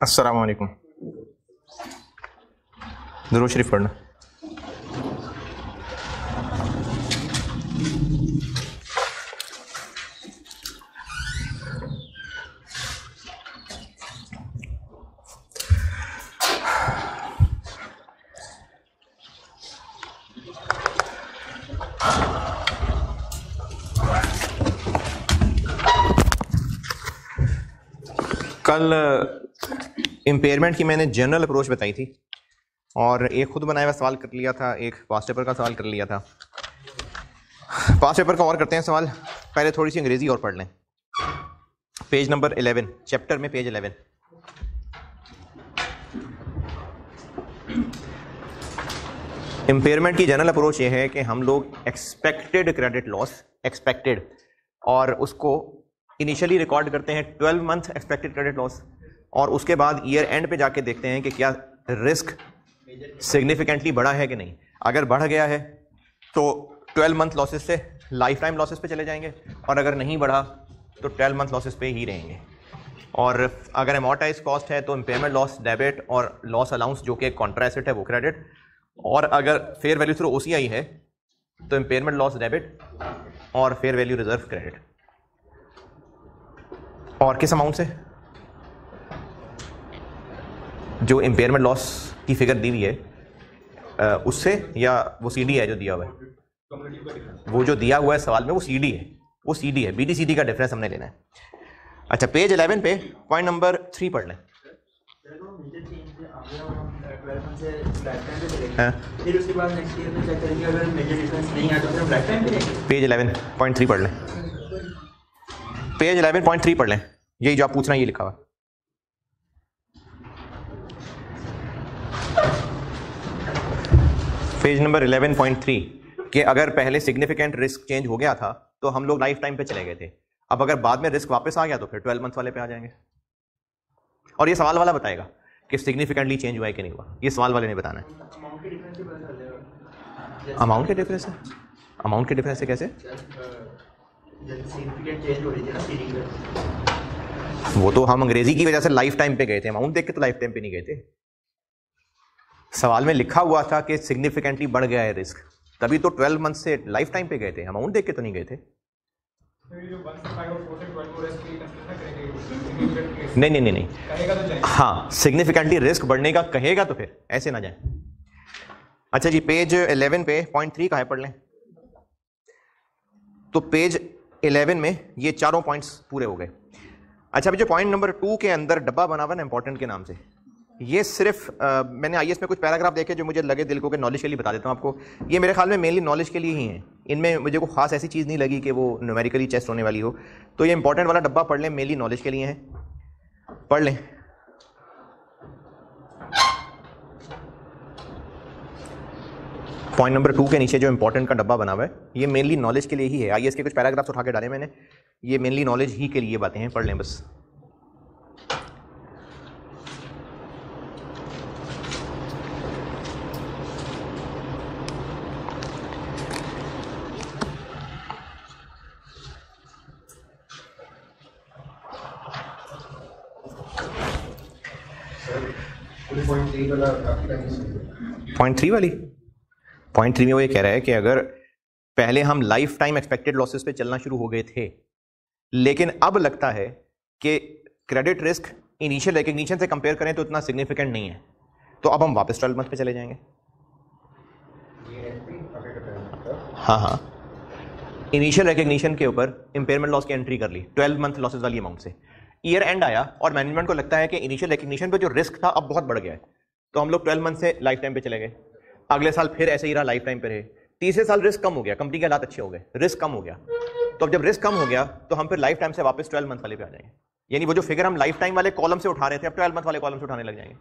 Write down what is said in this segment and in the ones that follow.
अस्सलाम वालेकुम। दुरूद शरीफ पढ़ना। कल इम्पेयरमेंट की मैंने जनरल अप्रोच बताई थी और एक खुद बनाया हुआ सवाल कर लिया था, एक पास्ट पेपर का सवाल कर लिया था। पास्ट पेपर का और करते हैं सवाल। पहले थोड़ी सी अंग्रेजी और पढ़ लें। पेज नंबर 11, चैप्टर में पेज 11। इम्पेयरमेंट की जनरल अप्रोच ये है कि हम लोग एक्सपेक्टेड क्रेडिट लॉस, एक्सपेक्टेड, और उसको इनिशियली रिकॉर्ड करते हैं 12 मंथ एक्सपेक्टेड क्रेडिट लॉस, और उसके बाद ईयर एंड पे जाके देखते हैं कि क्या रिस्क सिग्निफिकेंटली बढ़ा है कि नहीं। अगर बढ़ गया है तो 12 मंथ लॉसेस से लाइफ टाइम लॉसेस पे चले जाएंगे, और अगर नहीं बढ़ा तो 12 मंथ लॉसेस पे ही रहेंगे। और अगर अमोर्टाइज कॉस्ट है तो इम्पेयरमेंट लॉस डेबिट और लॉस अलाउंस जो कि कॉन्ट्रा एसेट है वो क्रेडिट, और अगर फेयर वैल्यू थ्रू OCI है तो इम्पेयरमेंट लॉस डेबिट और फेयर वैल्यू रिजर्व क्रेडिट। और किस अमाउंट से? जो इम्पेयरमेंट लॉस की फिगर दी हुई है उससे, या वो CD है जो दिया हुआ है? वो जो दिया हुआ है सवाल में वो CD है, वो CD है। BD-CD का डिफरेंस हमने लेना है। अच्छा, पेज 11 पे पॉइंट नंबर 3 पढ़ लें। फिर उसके बाद नेक्स्ट ईयर में चेक करेंगे, अगर मेजर डिफरेंस नहीं आया तो फिर ब्लैक टाइम पे रहेंगे। पेज 11.3 पढ़ लें। पेज 11.3 पढ़ लें। यही जो आप पूछ रहे हैं ये लिखा हुआ। पेज नंबर 11.3 कि अगर पहले सिग्निफिकेंट रिस्क चेंज हो गया था तो हम लोग लाइफ टाइम पे चले गए थे। अब अगर बाद में रिस्क वापस आ गया तो फिर 12 मंथ वाले पे आ जाएंगे। और ये सवाल वाला बताएगा कि सिग्निफिकेंटली चेंज हुआ है कि नहीं हुआ। ये सवाल वाले ने बताना है। अमाउंट के डिफरेंस है? अमाउंट के डिफरेंस से कैसे? वो तो हम अंग्रेजी की वजह से लाइफ टाइम पे गए थे, अमाउंट देख के तो लाइफ टाइम पे नहीं गए थे। सवाल में लिखा हुआ था कि सिग्निफिकेंटली बढ़ गया है रिस्क, तभी तो 12 मंथ से लाइफ टाइम पे गए थे, अमाउंट देख के तो नहीं गए थे। नहीं। हाँ, सिग्निफिकेंटली रिस्क बढ़ने का कहेगा तो फिर ऐसे ना जाए। अच्छा जी, पेज 11 पे पॉइंट 3 का है, पढ़ लें। तो पेज 11 में ये चारों पॉइंट्स पूरे हो गए। अच्छा, अभी जो पॉइंट नंबर 2 के अंदर डब्बा बना हुआ ना इंपॉर्टेंट के नाम से, ये सिर्फ मैंने IAS में कुछ पैराग्राफ देखे जो मुझे लगे दिल को कि नॉलेज के लिए बता देता हूँ आपको। ये मेरे ख्याल में मेनली नॉलेज के लिए ही हैं। इनमें मुझे कोई खास ऐसी चीज़ नहीं लगी कि वो न्यूमेरिकली टेस्ट होने वाली हो। तो ये इंपॉर्टेंट वाला डब्बा पढ़ लें, मेनली नॉलेज के लिए है, पढ़ लें। पॉइंट नंबर 2 के नीचे जो इंपॉर्टेंट का डब्बा बना हुआ है ये मेनली नॉलेज के लिए ही है। IAS के कुछ पैराग्राफ्स उठा के डाले मैंने, ये मेनली नॉलेज ही के लिए बातें हैं, पढ़ लें बस। पॉइंट 3 वाली, पॉइंट 3 में वो ये कह रहा है कि अगर पहले हम लाइफ टाइम एक्सपेक्टेड लॉसेस पे चलना शुरू हो गए थे, लेकिन अब लगता है कि क्रेडिट रिस्क इनिशियल रिकग्निशन से कंपेयर करें तो इतना सिग्निफिकेंट नहीं है, तो अब हम वापस 12 मंथ पे चले जाएंगे। हाँ, इनिशियल रिकग्निशन के ऊपर इंपेयरमेंट लॉस की एंट्री कर ली 12 मंथ लॉसेस वाली अमाउंट से। ईयर एंड आया और मैनेजमेंट को लगता है कि इनिशियल रिकग्निशन पे जो रिस्क था अब बहुत बढ़ गया है, तो हम लोग 12 मंथ से लाइफ टाइम पे चले गए। अगले साल फिर ऐसे ही रहा, लाइफ टाइम पे रहे। तीसरे साल रिस्क कम हो गया, कंपनी के हालात अच्छे हो गए, रिस्क कम हो गया। तो अब जब रिस्क कम हो गया तो हम फिर लाइफ टाइम से वापस 12 मंथ वाले पे आ जाएंगे। यानी वो जो फिगर हम लाइफ टाइम वाले कॉलम से उठा रहे थे अब 12 मंथ वाले कॉलम से उठाने लग जाएंगे।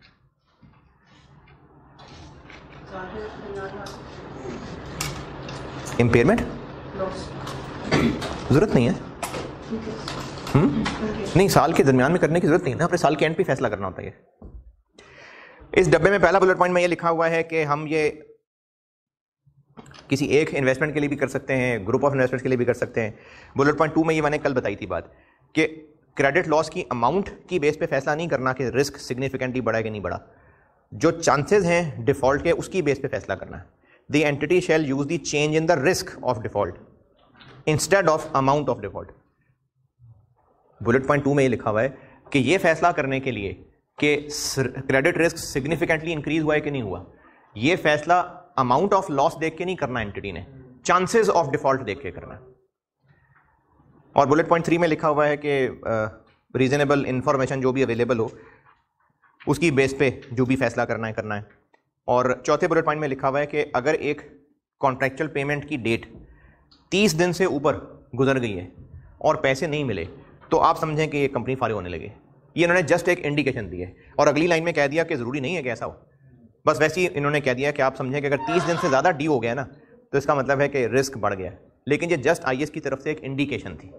इंपेयरमेंट जरूरत नहीं है। नहीं, साल के दरमियान में करने की जरूरत नहीं है ना, अपने साल के एंड पे फैसला करना होता है। इस डब्बे में पहला बुलेट पॉइंट में ये लिखा हुआ है कि हम ये किसी एक इन्वेस्टमेंट के लिए भी कर सकते हैं, ग्रुप ऑफ इन्वेस्टमेंट्स के लिए भी कर सकते हैं। बुलेट पॉइंट 2 में ये मैंने कल बताई थी बात कि क्रेडिट लॉस की अमाउंट की बेस पे फैसला नहीं करना कि रिस्क सिग्निफिकेंटली बढ़ा कि नहीं बढ़ा, जो चांसेस हैं डिफॉल्ट के उसकी बेस पे फैसला करना है। The entity shall use the change in the risk of default instead of amount of default. Bullet point 2 में ये लिखा हुआ है कि ये फैसला करने के लिए कि क्रेडिट रिस्क सिग्निफिकेंटली इंक्रीज हुआ है कि नहीं हुआ, ये फैसला अमाउंट ऑफ लॉस देख के नहीं करना एंटिटी ने, चांसेस ऑफ डिफॉल्ट देख के करना है। और बुलेट पॉइंट 3 में लिखा हुआ है कि रीजनेबल इंफॉर्मेशन जो भी अवेलेबल हो उसकी बेस पे जो भी फैसला करना है। और चौथे बुलेट पॉइंट में लिखा हुआ है कि अगर एक कॉन्ट्रैक्चुअल पेमेंट की डेट 30 दिन से ऊपर गुजर गई है और पैसे नहीं मिले तो आप समझें कि ये कंपनी फारिग होने लगे। ये इन्होंने जस्ट एक इंडिकेशन दी है और अगली लाइन में कह दिया कि ज़रूरी नहीं है कि ऐसा हो, बस वैसे ही इन्होंने कह दिया कि आप समझें कि अगर 30 दिन से ज़्यादा डी हो गया ना तो इसका मतलब है कि रिस्क बढ़ गया है, लेकिन ये जस्ट आईएएस की तरफ से एक इंडिकेशन थी।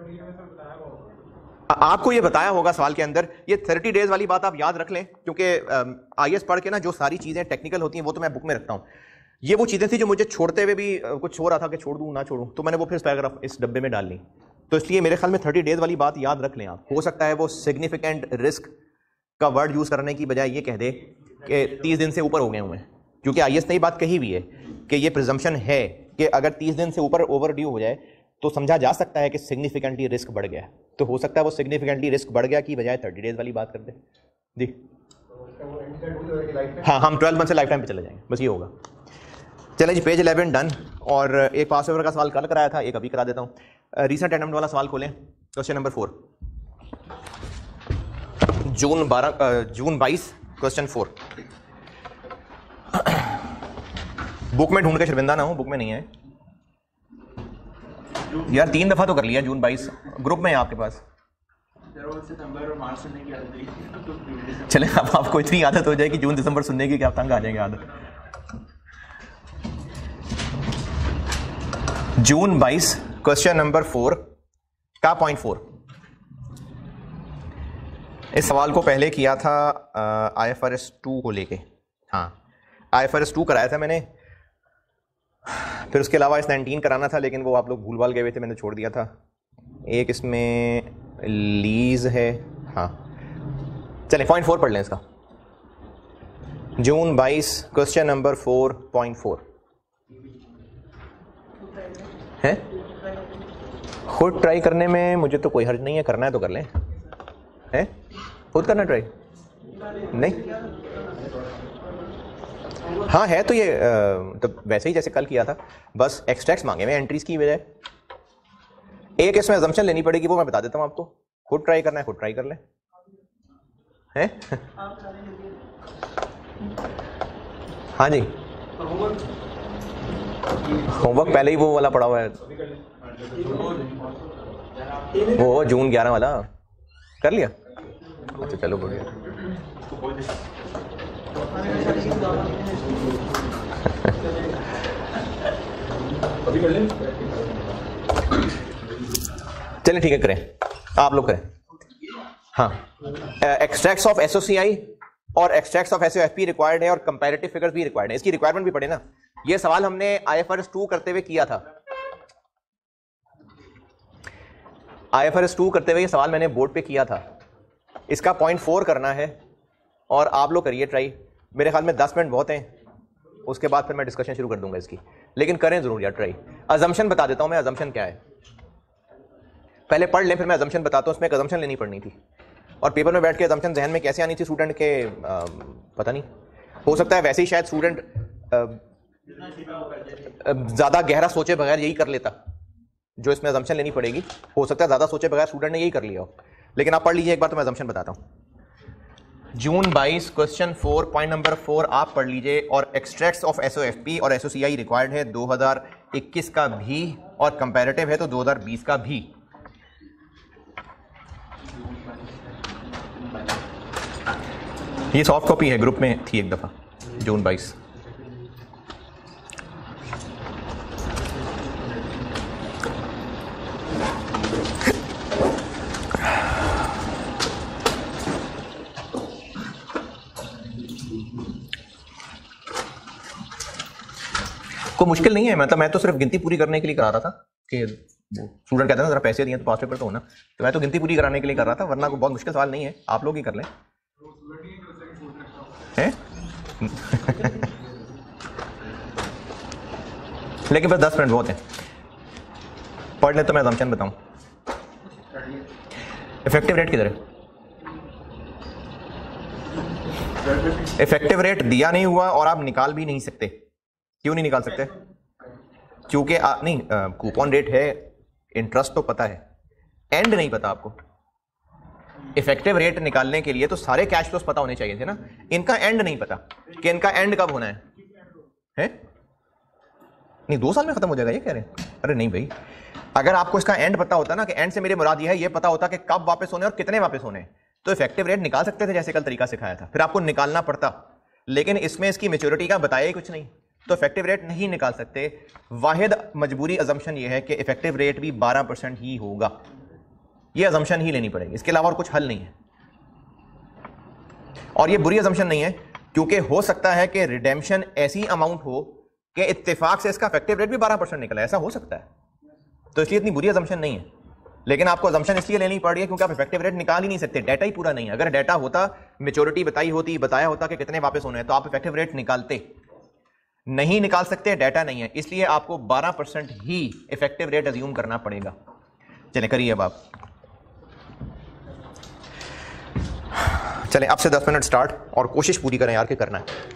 आपको ये बताया होगा सवाल के अंदर, ये 30 डेज वाली बात आप याद रख लें, क्योंकि आईएएस पढ़ के ना जो सारी चीज़ें टेक्निकल होती हैं वो तो मैं बुक में रखता हूँ। ये वो चीज़ें थी जो मुझे छोड़ते हुए भी कुछ हो रहा था कि छोड़ दूँ ना छोड़ूँ, तो मैंने वो फिर पैराग्राफ इस डब्बे में डाल ली। तो इसलिए मेरे ख्याल में 30 डेज वाली बात याद रख लें आप। हो सकता है वो सिग्निफिकेंट रिस्क का वर्ड यूज़ करने की बजाय ये कह दे कि 30 दिन से ऊपर हो गए हुए हैं, क्योंकि आईएएस ने ये बात कही हुई है कि ये प्रिजम्पशन है कि अगर 30 दिन से ऊपर ओवर ड्यू हो जाए तो समझा जा सकता है कि सिग्निफिकेंटली रिस्क बढ़ गया है। तो हो सकता है वो सिग्निफिकेंटली रिस्क बढ़ गया की बजाय 30 डेज वाली बात कर दे जी। हाँ, हम 12 मंथ से लाइफ टाइम पे चले जाएंगे, बस ये होगा। चलें जी, पेज 11 डन। और एक पास ओवर का सवाल कल कराया था, एक अभी करा देता हूँ। रीसेंट अटेम्प्ट वाला सवाल खोलें, question number 4, June 22, question 4। Book में ढूंढ के शर्मिंदा ना हो, बुक में नहीं है यार, 3 दफा तो कर लिया। जून 22 ग्रुप में है आपके पास। चले, अब आपको इतनी आदत हो जाए कि जून दिसंबर सुनने की कि आप तंग आ जाएंगे आदत। जून 22, क्वेश्चन नंबर 4 का पॉइंट 4। इस सवाल को पहले किया था IFRS 2 को लेके। हाँ, IFRS 2 कराया था मैंने, फिर उसके अलावा IAS 19 कराना था, लेकिन वो आप लोग भूल भाल गए हुए थे, मैंने छोड़ दिया था। एक इसमें लीज है। हाँ, चलें पॉइंट 4 पढ़ लें इसका। जून 22, क्वेश्चन नंबर 4.4 है। खुद ट्राई करने में मुझे तो कोई हर्ज नहीं है, करना है तो कर लें। है खुद करना ट्राई? नहीं, हाँ है तो ये तो वैसे ही जैसे कल किया था, बस एक्सट्रैक्ट्स मांगे मैं एंट्रीज की बजाय। एक इसमें अजम्पशन लेनी पड़ेगी, वो मैं बता देता हूँ आपको। खुद ट्राई करना है, खुद ट्राई कर लें। हैं? हाँ जी, होमवर्क पहले ही वो वाला पड़ा हुआ है, वो जून 11 वाला कर लिया। अच्छा चलो बढ़िया। चलिए ठीक है, करें आप लोग करें। हाँ, एक्सट्रैक्ट्स ऑफ एसओसीआई और एक्सट्रैक्ट्स ऑफ एसओएफपी रिक्वायर्ड है और कंपैरेटिव फिगर्स भी रिक्वायर्ड है। इसकी रिक्वायरमेंट भी पढ़े ना, ये सवाल हमने IFRS 2 करते हुए किया था। IFRS 2 करते हुए ये सवाल मैंने बोर्ड पे किया था। इसका पॉइंट 4 करना है और आप लोग करिए ट्राई। मेरे ख्याल में 10 मिनट बहुत हैं, उसके बाद फिर मैं डिस्कशन शुरू कर दूंगा इसकी, लेकिन करें जरूर यार ट्राई। अजम्पशन बता देता हूं मैं, अजम्पशन क्या है पहले पढ़ लें, फिर मैं अजम्पशन बताता हूं। उसमें एक अजम्पशन लेनी पड़नी थी और पेपर में बैठ के अजम्पशन जहन में कैसे आनी थी स्टूडेंट के, पता नहीं, हो सकता है वैसे ही शायद स्टूडेंट ज़्यादा गहरा सोचे बगैर यही कर लेता जो इसमें अजम्पशन लेनी पड़ेगी। हो सकता है ज़्यादा सोचे बगैर स्टूडेंट ने यही कर लिया हो, लेकिन आप पढ़ लीजिए एक बार तो मैं अजम्पशन बताता हूँ। जून 22, क्वेश्चन 4, पॉइंट नंबर 4 आप पढ़ लीजिए। और एक्सट्रैक्ट्स ऑफ एसओएफपी और एसओसीआई रिक्वायर्ड है 2021 का भी, और कंपैरेटिव है तो 2020 का भी। ये सॉफ्ट कॉपी है, ग्रुप में थी एक दफा, जून 22। को मुश्किल नहीं है, मतलब मैं तो सिर्फ गिनती पूरी करने के लिए करा रहा था कि स्टूडेंट कहते हैं ना जरा पैसे दिए तो पास पेपर तो होना, तो मैं तो गिनती पूरी कराने के लिए कर रहा था, वरना कोई बहुत मुश्किल सवाल नहीं है, आप लोग ही कर लें हैं लेकिन बस 10 मिनट बहुत है, पढ़ ले तो मैं assumption बताऊं। इफेक्टिव रेट किधर है? इफेक्टिव रेट दिया नहीं हुआ और आप निकाल भी नहीं सकते। क्यों नहीं निकाल सकते? क्योंकि नहीं, कूपन रेट है, इंटरेस्ट तो पता है, एंड नहीं पता आपको। इफेक्टिव रेट निकालने के लिए तो सारे कैश फ्लोस पता होने चाहिए थे ना, इनका एंड नहीं पता कि इनका एंड कब होना है? नहीं 2 साल में खत्म हो जाएगा ये कह रहे हैं? अरे नहीं भाई, अगर आपको इसका एंड पता होता ना कि एंड से मेरे मुराद ये है, ये पता होता कि कब वापस होने और कितने वापस होने, तो इफेक्टिव रेट निकाल सकते थे जैसे कल तरीका सिखाया था, फिर आपको निकालना पड़ता, लेकिन इसमें इसकी मैच्योरिटी का बताया ही कुछ नहीं, तो इफेक्टिव रेट नहीं निकाल सकते। वाहिद मजबूरी अजम्पशन ये है कि इफेक्टिव रेट भी 12% ही होगा, ये अजम्पशन ही लेनी पड़ेगी, इसके अलावा और कुछ हल नहीं है। और ये बुरी अजम्पशन नहीं है, क्योंकि हो सकता है कि रिडेम्पशन ऐसी अमाउंट हो कि इत्तेफाक से इसका इफेक्टिव रेट भी 12% निकला, ऐसा हो सकता है, तो इसलिए इतनी बुरी अजम्पशन नहीं है। लेकिन आपको अजम्पशन इसलिए लेनी पड़ रही है क्योंकि आप इफेक्टिव रेट निकाल ही नहीं सकते, डाटा ही पूरा नहीं है। अगर डाटा होता, मैच्योरिटी बताई होती, बताया होता कि कितने वापस होने हैं, तो आप इफेक्टिव रेट निकालते, नहीं निकाल सकते, डाटा नहीं है, इसलिए आपको 12% ही इफेक्टिव रेट अज्यूम करना पड़ेगा। चले करिए अब आप, चले अब से 10 मिनट स्टार्ट, और कोशिश पूरी करें यार कि करना है।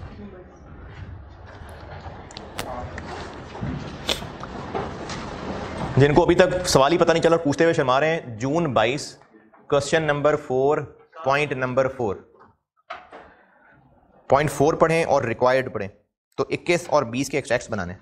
जिनको अभी तक सवाल ही पता नहीं चला, पूछते हुए शर्मा रहे हैं, June 22 question number 4 point number 4 पढ़ें और रिक्वायर्ड पढ़ें, तो 21 और 20 के एक्सट्रैक्ट्स बनाने।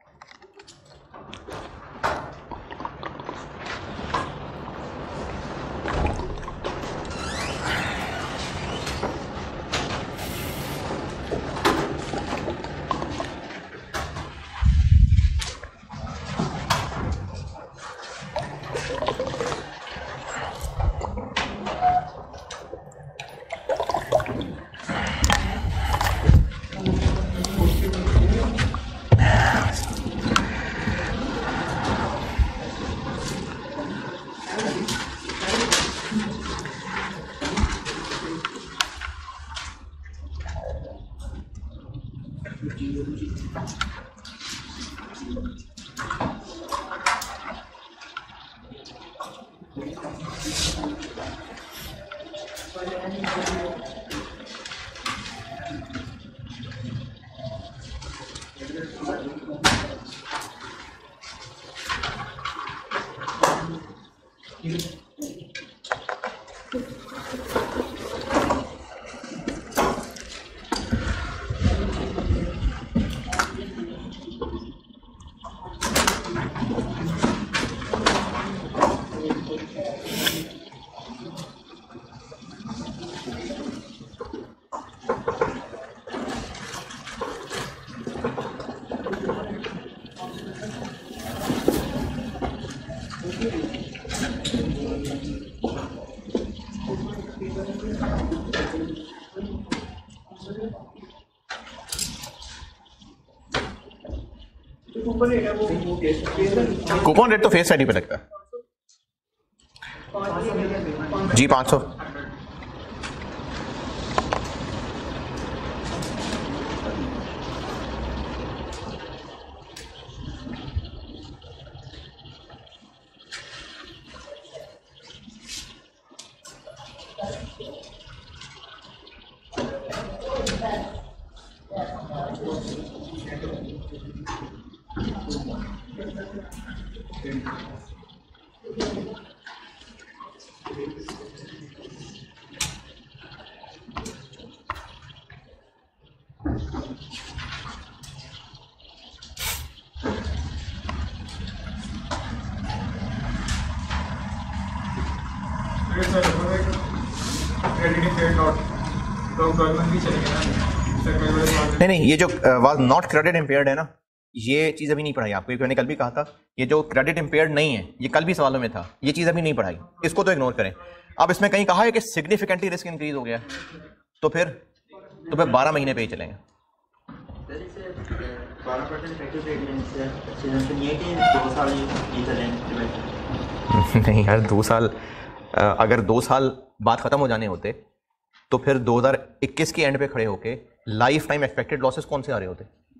कूपन रेट तो फेस वैल्यू पे लगता है जी, 500। नहीं, ये जो वाज नॉट क्रेडिट इम्पेयर्ड है ना, ये चीज अभी नहीं पढ़ाई आपको, मैंने कल भी कहा था, ये जो क्रेडिट इम्पेयर्ड नहीं है, ये कल भी सवालों में था, ये चीज अभी नहीं पढ़ाई, इसको तो इग्नोर करें। अब इसमें कहीं कहा है कि सिग्निफिकेंटली रिस्क इंक्रीज हो गया, तो फिर 12 महीने पे ही चलेंगे। 12% इफेक्टिव रेट मींस सीजन नहीं है कि 2 साल ये चलें। नहीं यार, 2 साल, अगर 2 साल बाद ख़त्म हो जाने होते तो फिर 2021 की एंड पे खड़े होके लाइफ टाइम एक्सपेक्टेड लॉसेस कौन से आ रहे होते?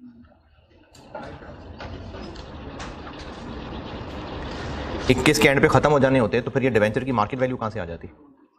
इक्कीस के एंड पे ख़त्म हो जाने होते तो फिर ये डिवेंचर की मार्केट वैल्यू कहाँ से आ जाती?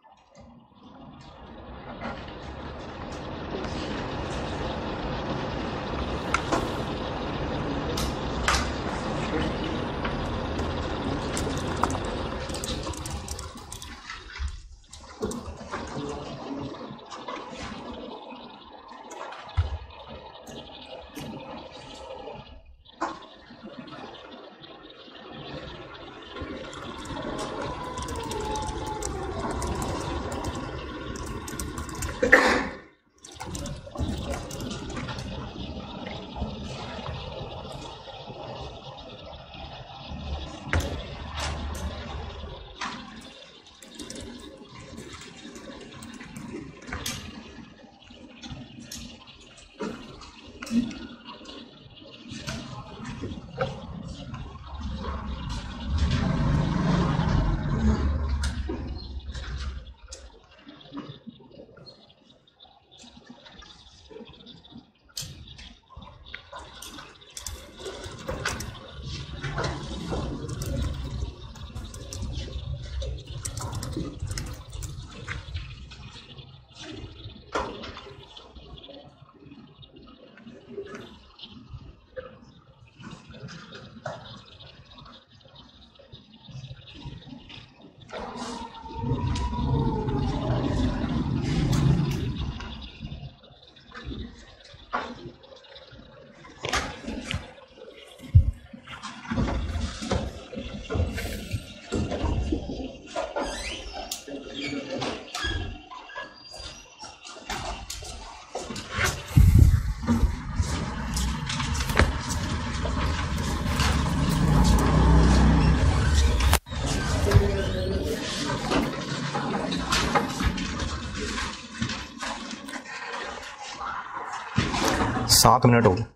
सात मिनट हो गए,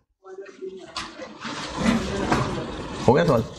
हो गया सवाल?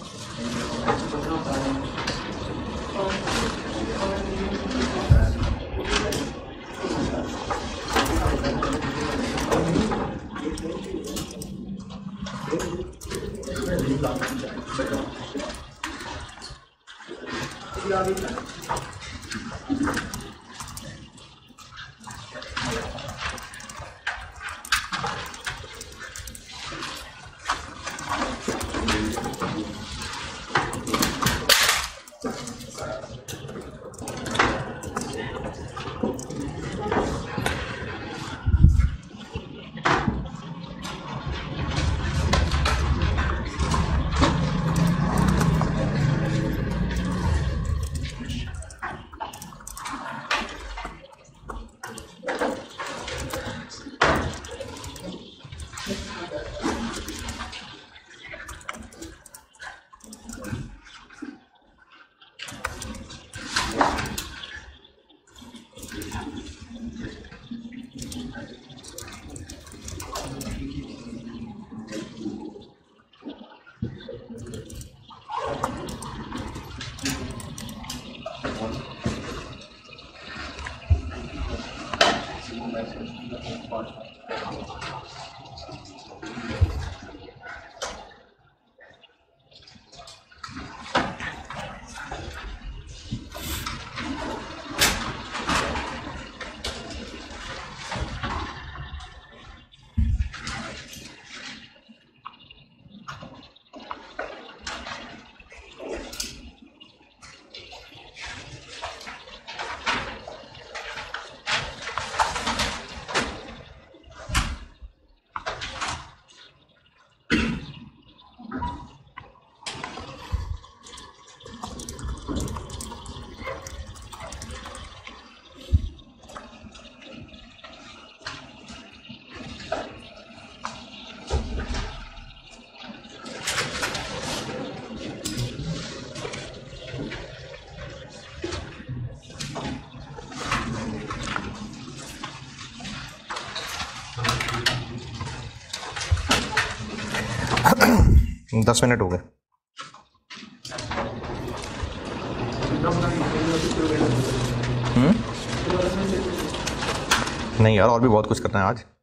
10 मिनट हो गए। नहीं यार, और भी बहुत कुछ करना है आज।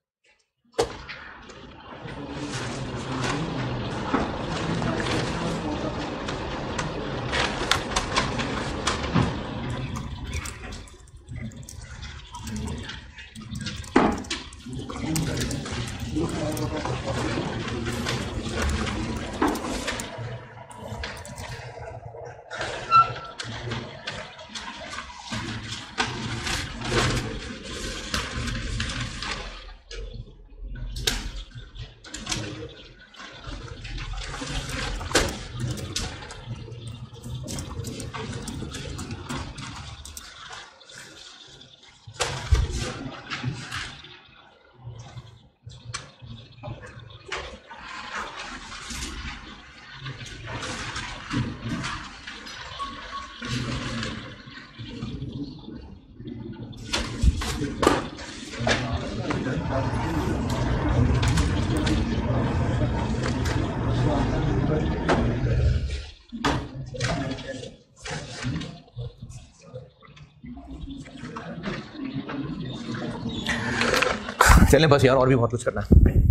चलें बस यार, और भी बहुत कुछ करना है।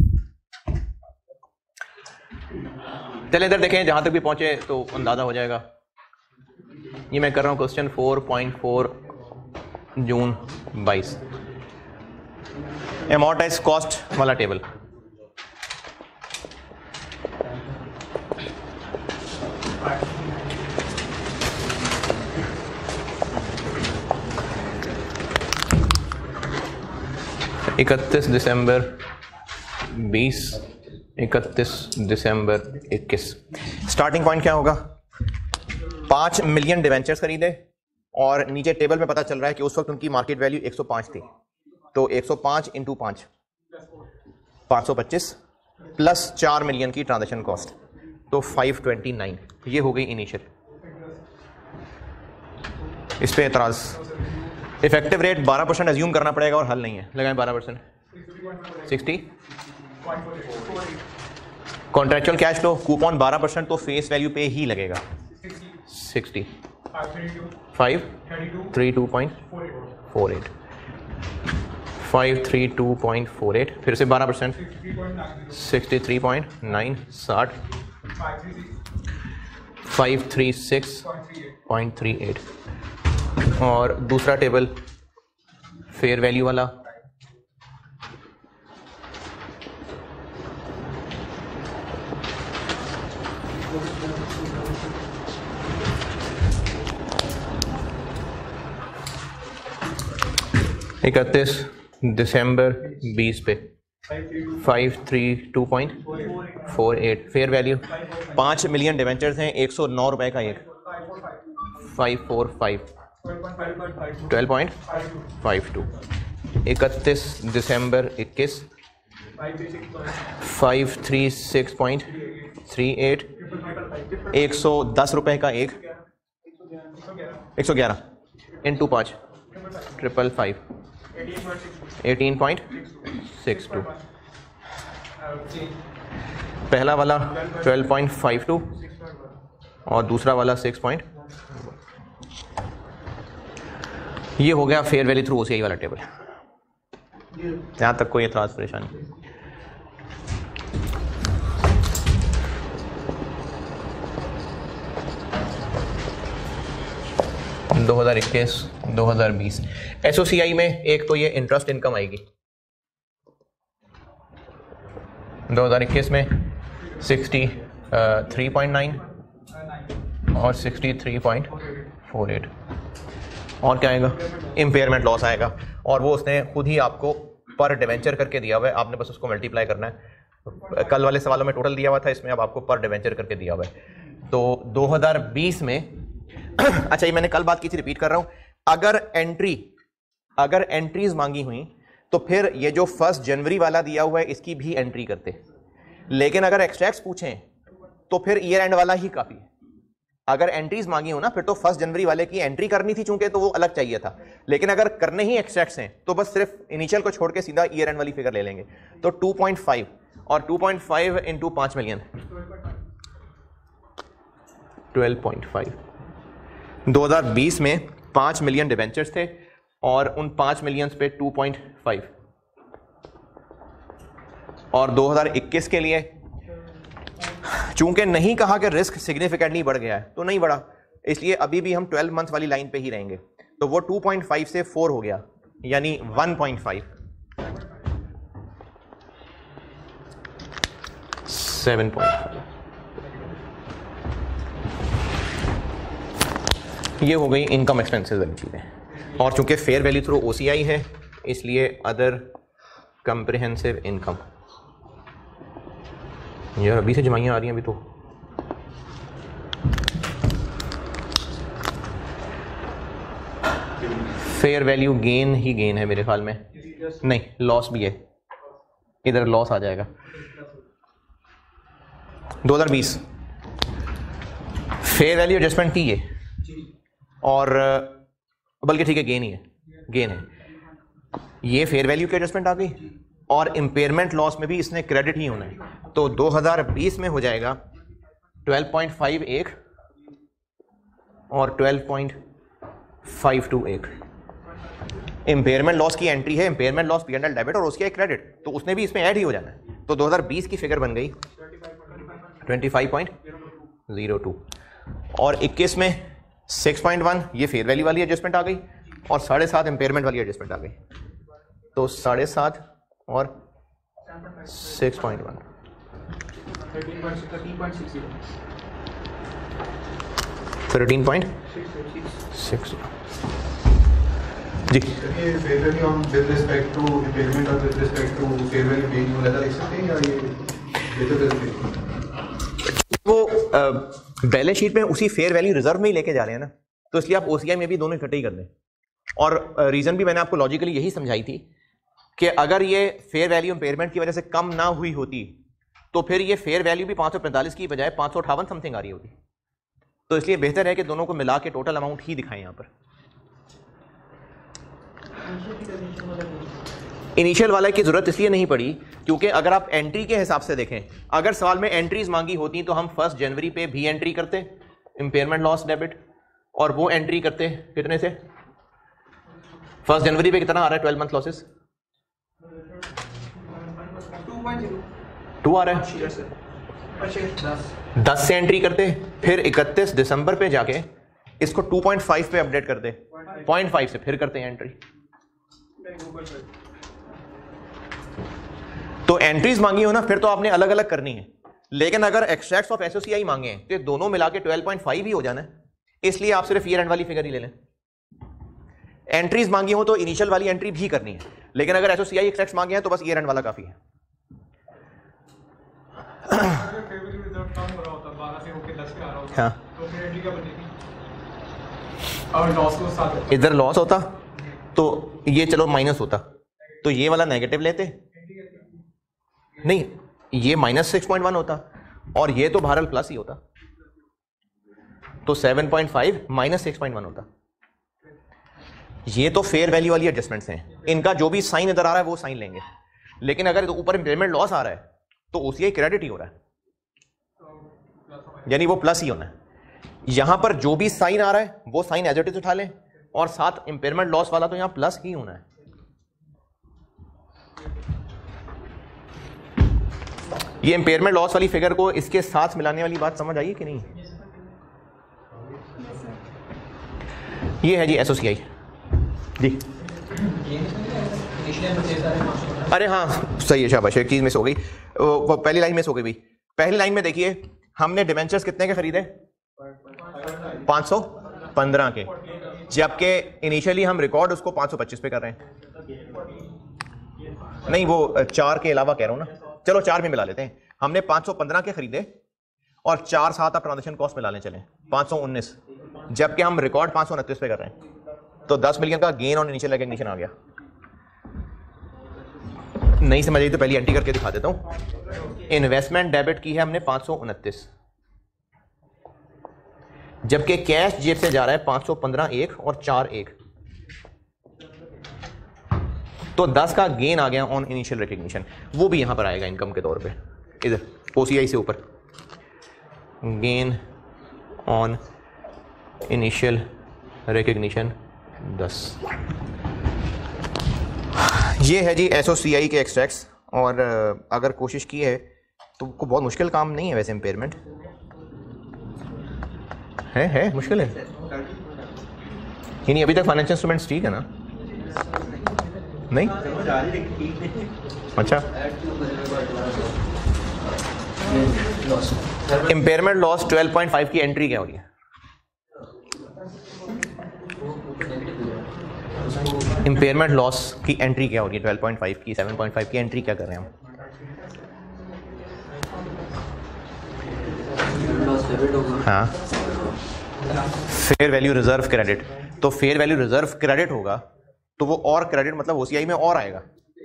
चलें इधर देखें, जहां तक भी पहुंचे तो अंदाजा हो जाएगा। ये मैं कर रहा हूं क्वेश्चन 4.4 जून 22, एमोर्टाइज कॉस्ट वाला टेबल। इकतीस दिसंबर 20, 31 दिसंबर 21। स्टार्टिंग पॉइंट क्या होगा? 5 मिलियन डिवेंचर्स खरीदे और नीचे टेबल में पता चल रहा है कि उस वक्त उनकी मार्केट वैल्यू 105 थी। तो 105 इंटू 5, 525 प्लस 4 मिलियन की ट्रांजैक्शन कॉस्ट, तो 529। ये हो गई इनिशियल। इस पे एतराज। इफेक्टिव रेट 12% एज्यूम करना पड़ेगा और हल नहीं है, लगाएं 12%। 60। कॉन्ट्रेक्चुअल कैश फ्लो कूपन 12%, तो फेस वैल्यू पे ही लगेगा 60। 532.48, 532.48, फिर से 12%, 63.9, 60, 536.38। और दूसरा टेबल फेयर वैल्यू वाला, इकतीस दिसंबर 20 पे 532.48 फेयर वैल्यू। 5 मिलियन डिवेंचर्स हैं, 109 रुपए का एक, 545, 12.52। 31 दिसंबर 21, 536.38, 110 रुपए का एक, 111 इंटू 5, 555, 18.62। पहला वाला 12.52 और दूसरा वाला 6 पॉइंट। ये हो गया फेयर वैल्यू थ्रू ओसीआई वाला टेबल। यहां तक कोई एतराज परेशानी? हाँ। 2021-2020 एसओसीआई में एक तो ये इंटरेस्ट इनकम आएगी 2021 में 63.9 और 63.48। और क्या आएगा? इम्पेयरमेंट लॉस आएगा, और वो उसने खुद ही आपको पर डिवेंचर करके दिया हुआ है, आपने बस उसको मल्टीप्लाई करना है। कल वाले सवालों में टोटल दिया हुआ था, इसमें अब आपको पर डिवेंचर करके दिया हुआ है। तो 2020 में अच्छा, ये मैंने कल बात की थी, रिपीट कर रहा हूं। अगर एंट्रीज मांगी हुई तो फिर ये जो 1 जनवरी वाला दिया हुआ है इसकी भी एंट्री करते, लेकिन अगर एक्सट्रैक्ट्स पूछें तो फिर ईयर एंड वाला ही काफी है। अगर एंट्रीज मांगी हो ना, फिर तो 1 जनवरी वाले की एंट्री करनी थी, चूंकि तो वो अलग चाहिए था। लेकिन अगर करने ही एक्सट्रैक्ट्स हैं तो बस सिर्फ इनिशियल को छोड़ के सीधा ईयर एंड वाली फिगर ले लेंगे। तो 2.5 और 2.5 इंटू 5 मिलियन 12.5। 2020 में 5 मिलियन डिबेंचर्स थे और उन 5 मिलियन पे 2.5, और 2021 के लिए चूंकि नहीं कहा कि रिस्क सिग्निफिकेंटली बढ़ गया है तो नहीं बढ़ा, इसलिए अभी भी हम 12 मंथ वाली लाइन पे ही रहेंगे। तो वो 2.5 से 4 हो गया, यानी 1.5, 7.5। ये हो गई इनकम एक्सपेंसेस वाली चीज़ें। और चूंकि फेयर वैल्यू थ्रू OCI है इसलिए अदर कंप्रिहेंसिव इनकम। यार अभी से जमाइयाँ आ रही हैं अभी तो। फेयर वैल्यू गेन ही गेन है मेरे ख्याल में, नहीं लॉस भी है, इधर लॉस आ जाएगा। 2020 फेयर वैल्यू एडजस्टमेंट की है, और बल्कि ठीक है गेन ही है, गेन है। ये फेयर वैल्यू की एडजस्टमेंट आ गई और इम्पेयरमेंट लॉस में भी इसने क्रेडिट ही होना है। तो 2020 में हो जाएगा 12.5 एक और 12.52 एक। इम्पेयरमेंट लॉस की एंट्री है, इम्पेयरमेंट लॉस P&L डेबिट और उसकी क्रेडिट, तो उसने भी इसमें ऐड ही हो जाना है। तो 2020 की फिगर बन गई 25.02 और 21 में 6.1 ये फेयर वैल्यू वाली एडजस्टमेंट आ गई और 7.5 इम्पेयरमेंट वाली एडजस्टमेंट आ गई। तो 7.5 और 6.1 13.6 जी। फेयर वैल्यू हम विद रिस्पेक्ट टू इम्पेयरमेंट और with respect to fair value gain वाला लिख सकते हैं, या ये वो बैलेंस शीट में उसी फेयर वैल्यू रिजर्व में ही लेके जा रहे हैं ना, तो इसलिए आप OCI में भी दोनों इकट्ठे ही कर दें। और रीजन भी मैंने आपको लॉजिकली यही समझाई थी कि अगर ये फेयर वैल्यू इम्पेयरमेंट की वजह से कम ना हुई होती तो फिर ये फेयर वैल्यू भी 545 की बजाय 558 समथिंग आ रही होती। तो इसलिए बेहतर है कि दोनों को मिला के टोटल अमाउंट ही दिखाएं यहाँ पर। इनिशियल वाले की जरूरत इसलिए नहीं पड़ी क्योंकि अगर आप एंट्री के हिसाब से देखें, अगर सवाल में एंट्रीज मांगी होती तो हम 1 जनवरी पे भी एंट्री करते इम्पेयरमेंट लॉस डेबिट, और वो एंट्री करते कितने से 1 जनवरी पे कितना आ रहा है 12 मंथ लॉसेस 2 आ रहा है, 10 से एंट्री करते, फिर 31 दिसंबर पे जाके इसको 2.5 पे अपडेट करते, 0.5 से फिर करते हैं एंट्री। तो एंट्रीज मांगी हो ना फिर तो आपने अलग अलग करनी है, लेकिन अगर एक्सट्रैक्ट्स ऑफ एसओसीआई मांगे हैं तो दोनों मिला के 12.5 ही हो जाना है, इसलिए आप सिर्फ ईयर एंड वाली फिगर ही ले लें। एंट्रीज मांगी हो तो इनिशियल वाली एंट्री भी करनी है, लेकिन अगर एसओसीआई एक्सट्रैक्ट्स मांगे हैं तो बस ईयर एंड वाला काफी है। हाँ, इधर लॉस होता तो ये चलो माइनस होता, तो ये वाला नेगेटिव लेते, नहीं ये -6.1 होता और ये तो बहरहाल प्लस ही होता, तो 7.5 -6.1 होता। ये तो फेयर वैल्यू वाली एडजस्टमेंट्स हैं, इनका जो भी साइन इधर आ रहा है वो साइन लेंगे, लेकिन अगर तो ऊपर इम्पेयरमेंट लॉस आ रहा है तो OCI क्रेडिट ही हो रहा है, यानी वो प्लस ही होना है। यहां पर जो भी साइन आ रहा है वो साइन एज इट इज उठा लें, और साथ इम्पेयरमेंट लॉस वाला तो यहां प्लस ही होना है। ये इम्पेयरमेंट लॉस वाली फिगर को इसके साथ मिलाने वाली बात समझ आई कि नहीं? ये है जी एसओसीआई जी। अरे हाँ सही है, शाबाश, एक चीज मिस हो गई, वो पहली लाइन मिस हो गई भाई। पहली लाइन में देखिए हमने डिबेंचर्स कितने के खरीदे 515 के, जबकि इनिशियली हम रिकॉर्ड उसको 525 पे कर रहे हैं। नहीं वो 4 के अलावा कह रहा हूं ना, चलो 4 भी मिला लेते हैं। हमने 515 के खरीदे और 4 साथ आप ट्रांजेक्शन कॉस्ट मिला लें, चलें 519, जबकि हम रिकॉर्ड 529 पे कर रहे हैं, तो 10 मिलियन का गेन और इनिशियल रिकॉग्निशन आ गया। नहीं समझ आई तो पहले एंट्री करके दिखा देता हूं। इन्वेस्टमेंट डेबिट की है हमने 529, जबकि कैश जेब से जा रहा है 515 एक और 4 एक, तो 10 का गेन आ गया ऑन इनिशियल रिकग्निशन, वो भी यहां पर आएगा इनकम के तौर पे, इधर OCI से ऊपर गेन ऑन इनिशियल रिकग्निशन 10। ये है जी SOCI के एक्सट्रैक्ट्स। और अगर कोशिश की है तो को बहुत मुश्किल काम नहीं है वैसे। इम्पेयरमेंट है मुश्किल है ही नहीं। अभी तक फाइनेंशियल इंस्ट्रूमेंट्स ठीक है ना? नहीं अच्छा। इम्पेयरमेंट लॉस 12.5 की एंट्री क्या हो रही है? इम्पेयरमेंट लॉस की एंट्री क्या हो रही है? 12.5 की 7.5 की एंट्री क्या कर रहे हैं हम? हाँ, फेयर वैल्यू रिजर्व क्रेडिट। तो फेयर वैल्यू रिजर्व क्रेडिट होगा तो वो और क्रेडिट मतलब OCI में और आएगा।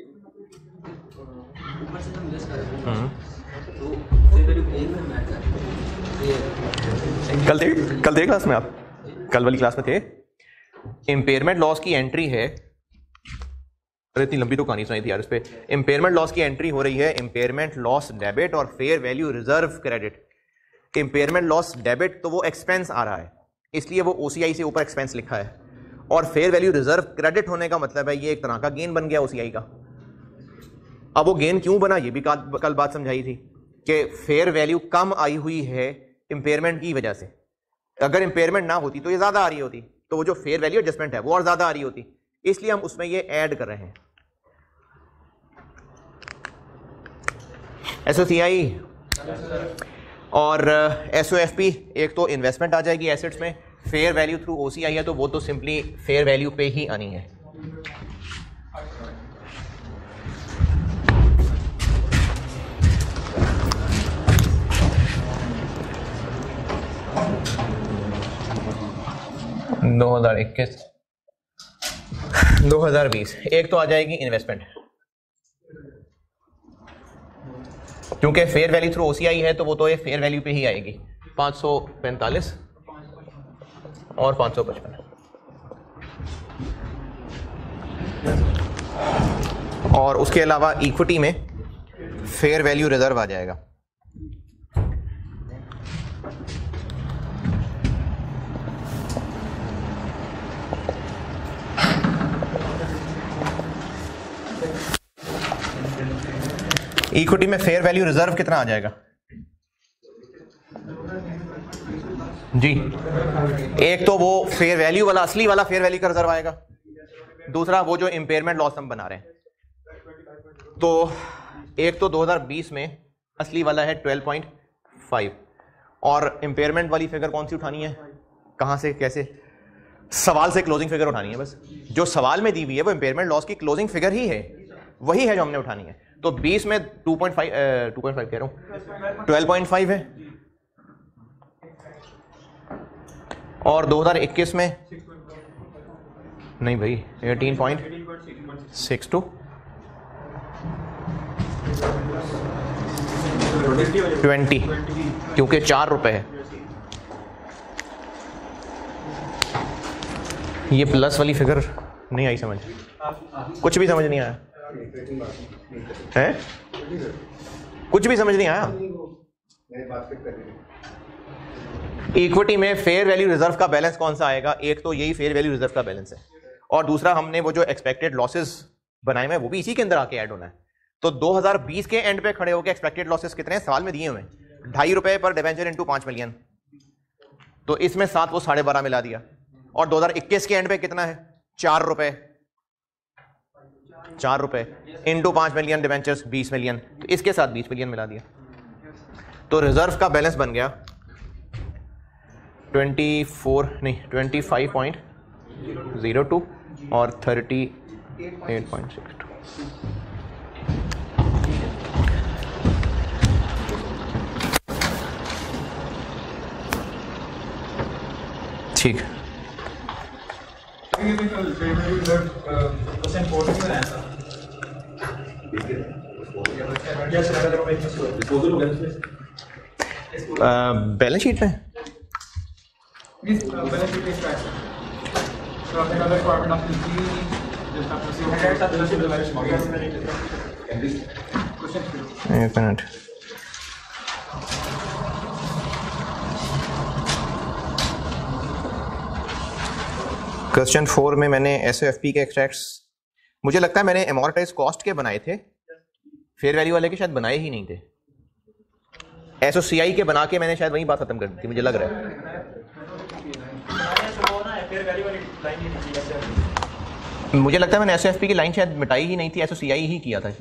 कल थे क्लास में आप? कल वाली क्लास में थे। इम्पेयरमेंट लॉस की एंट्री है। अरे इतनी लंबी तो कहानी सुनाई थी यार इस पे। इम्पेयरमेंट लॉस की एंट्री हो रही है इम्पेयरमेंट लॉस डेबिट और fair value reserve credit. Impairment loss debit तो वो एक्सपेंस आ रहा है, इसलिए वो OCI से ऊपर एक्सपेंस लिखा है। और फेयर वैल्यू रिजर्व क्रेडिट होने का मतलब है ये एक तरह का गेन बन गया OCI का। अब वो गेन क्यों बना ये भी कल बात समझाई थी कि फेयर वैल्यू कम आई हुई है इम्पेयरमेंट की वजह से। अगर इम्पेयरमेंट ना होती तो ये ज्यादा आ रही होती, तो वो जो फेयर वैल्यू एडजस्टमेंट है वो और ज्यादा आ रही होती, इसलिए हम उसमें ये ऐड कर रहे हैं। SOCI और SOFP एक तो इन्वेस्टमेंट आ जाएगी एसेट्स में। फेयर वैल्यू थ्रू OCI है तो वो तो सिंपली फेयर वैल्यू पे ही आनी है। $2021 $2020 एक तो आ जाएगी इन्वेस्टमेंट, क्योंकि फेयर वैल्यू थ्रू OCI है तो वो तो ये फेयर वैल्यू पे ही आएगी। 545 और 555। और उसके अलावा इक्विटी में फेयर वैल्यू रिजर्व आ जाएगा। इक्विटी में फेयर वैल्यू रिजर्व कितना आ जाएगा जी? एक तो वो फेयर वैल्यू वाला असली वाला फेयर वैल्यू का रिजर्व आएगा, दूसरा वो जो इम्पेयरमेंट लॉस हम बना रहे हैं। तो एक तो 2020 में असली वाला है 12.5 और इम्पेयरमेंट वाली फिगर कौन सी उठानी है, कहां से कैसे? सवाल से क्लोजिंग फिगर उठानी है बस। जो सवाल में दी हुई है वो इम्पेयरमेंट लॉस की क्लोजिंग फिगर ही है, वही है जो हमने उठानी है। तो 20 में 2.5 कह रहा हूं 12.5 है और 2021 में नहीं भाई 18.62 20 क्योंकि 4 रुपए है। ये प्लस वाली फिगर नहीं आई समझ, कुछ भी समझ नहीं आया है, कुछ भी समझ नहीं आया। इक्विटी में फेयर वैल्यू रिजर्व का बैलेंस कौन सा आएगा? एक तो यही फेयर वैल्यू रिजर्व का बैलेंस है और दूसरा हमने वो जो एक्सपेक्टेड लॉसेस बनाए हुए वो भी इसी के अंदर आके ऐड होना है। तो 2020 के एंड पे खड़े होकर एक्सपेक्टेड लॉसेस कितने हैं सवाल में दिए हुए? 2.5 रुपए पर डिबेंचर इंटू 5 मिलियन, तो इसमें 7 वो 12.5 मिला दिया। और 2021 के एंड पे कितना है? 4 रुपए, 4 रुपए इंटू 5 मिलियन डिबेंचर्स 20 मिलियन, तो इसके साथ 20 मिलियन मिला दिया। तो रिजर्व का बैलेंस बन गया 25.02 और 38.62। ठीक बैलेंस शीट में एक मिनट, क्वेश्चन 4 में मैंने SOFP के एक्सट्रैक्ट्स, मुझे लगता है मैंने एमोर्टाइज कॉस्ट के बनाए थे, फेयर वैल्यू वाले के शायद बनाए ही नहीं थे। SOCI के बना के मैंने शायद वही बात खत्म कर दी थी, मुझे लग रहा है। मुझे लगता है मैंने SOFP की लाइन शायद मिटाई ही नहीं थी, SOCI ही किया था।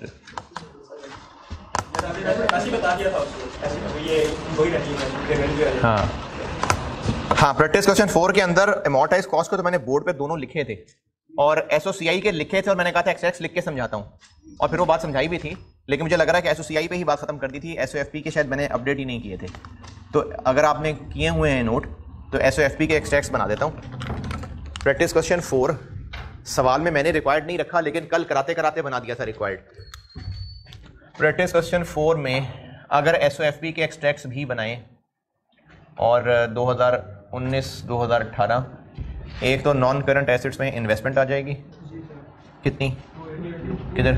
हाँ हाँ, प्रैक्टिस क्वेश्चन 4 के अंदर एमोर्टाइज कॉस्ट को तो मैंने बोर्ड पे दोनों लिखे थे और SOCI के लिखे थे और मैंने कहा था एक्सट्रैक्ट्स लिख के समझाता हूँ, और फिर वो बात समझाई भी थी, लेकिन मुझे लग रहा है कि SOCI पे ही बात खत्म कर दी थी। SOFP के शायद मैंने अपडेट ही नहीं किए थे। तो अगर आपने किए हुए हैं नोट तो SOFP के एक्सट्रैक्ट्स बना देता हूँ। प्रैक्टिस क्वेश्चन 4 सवाल में मैंने रिक्वायर्ड नहीं रखा, लेकिन कल कराते कराते बना दिया था रिक्वायर्ड। प्रैक्टिस क्वेश्चन 4 में अगर SOFP के एक्सट्रैक्ट्स भी बनाए और 2019-2018, एक तो नॉन करंट एसेट्स में इन्वेस्टमेंट आ जाएगी, कितनी, किधर,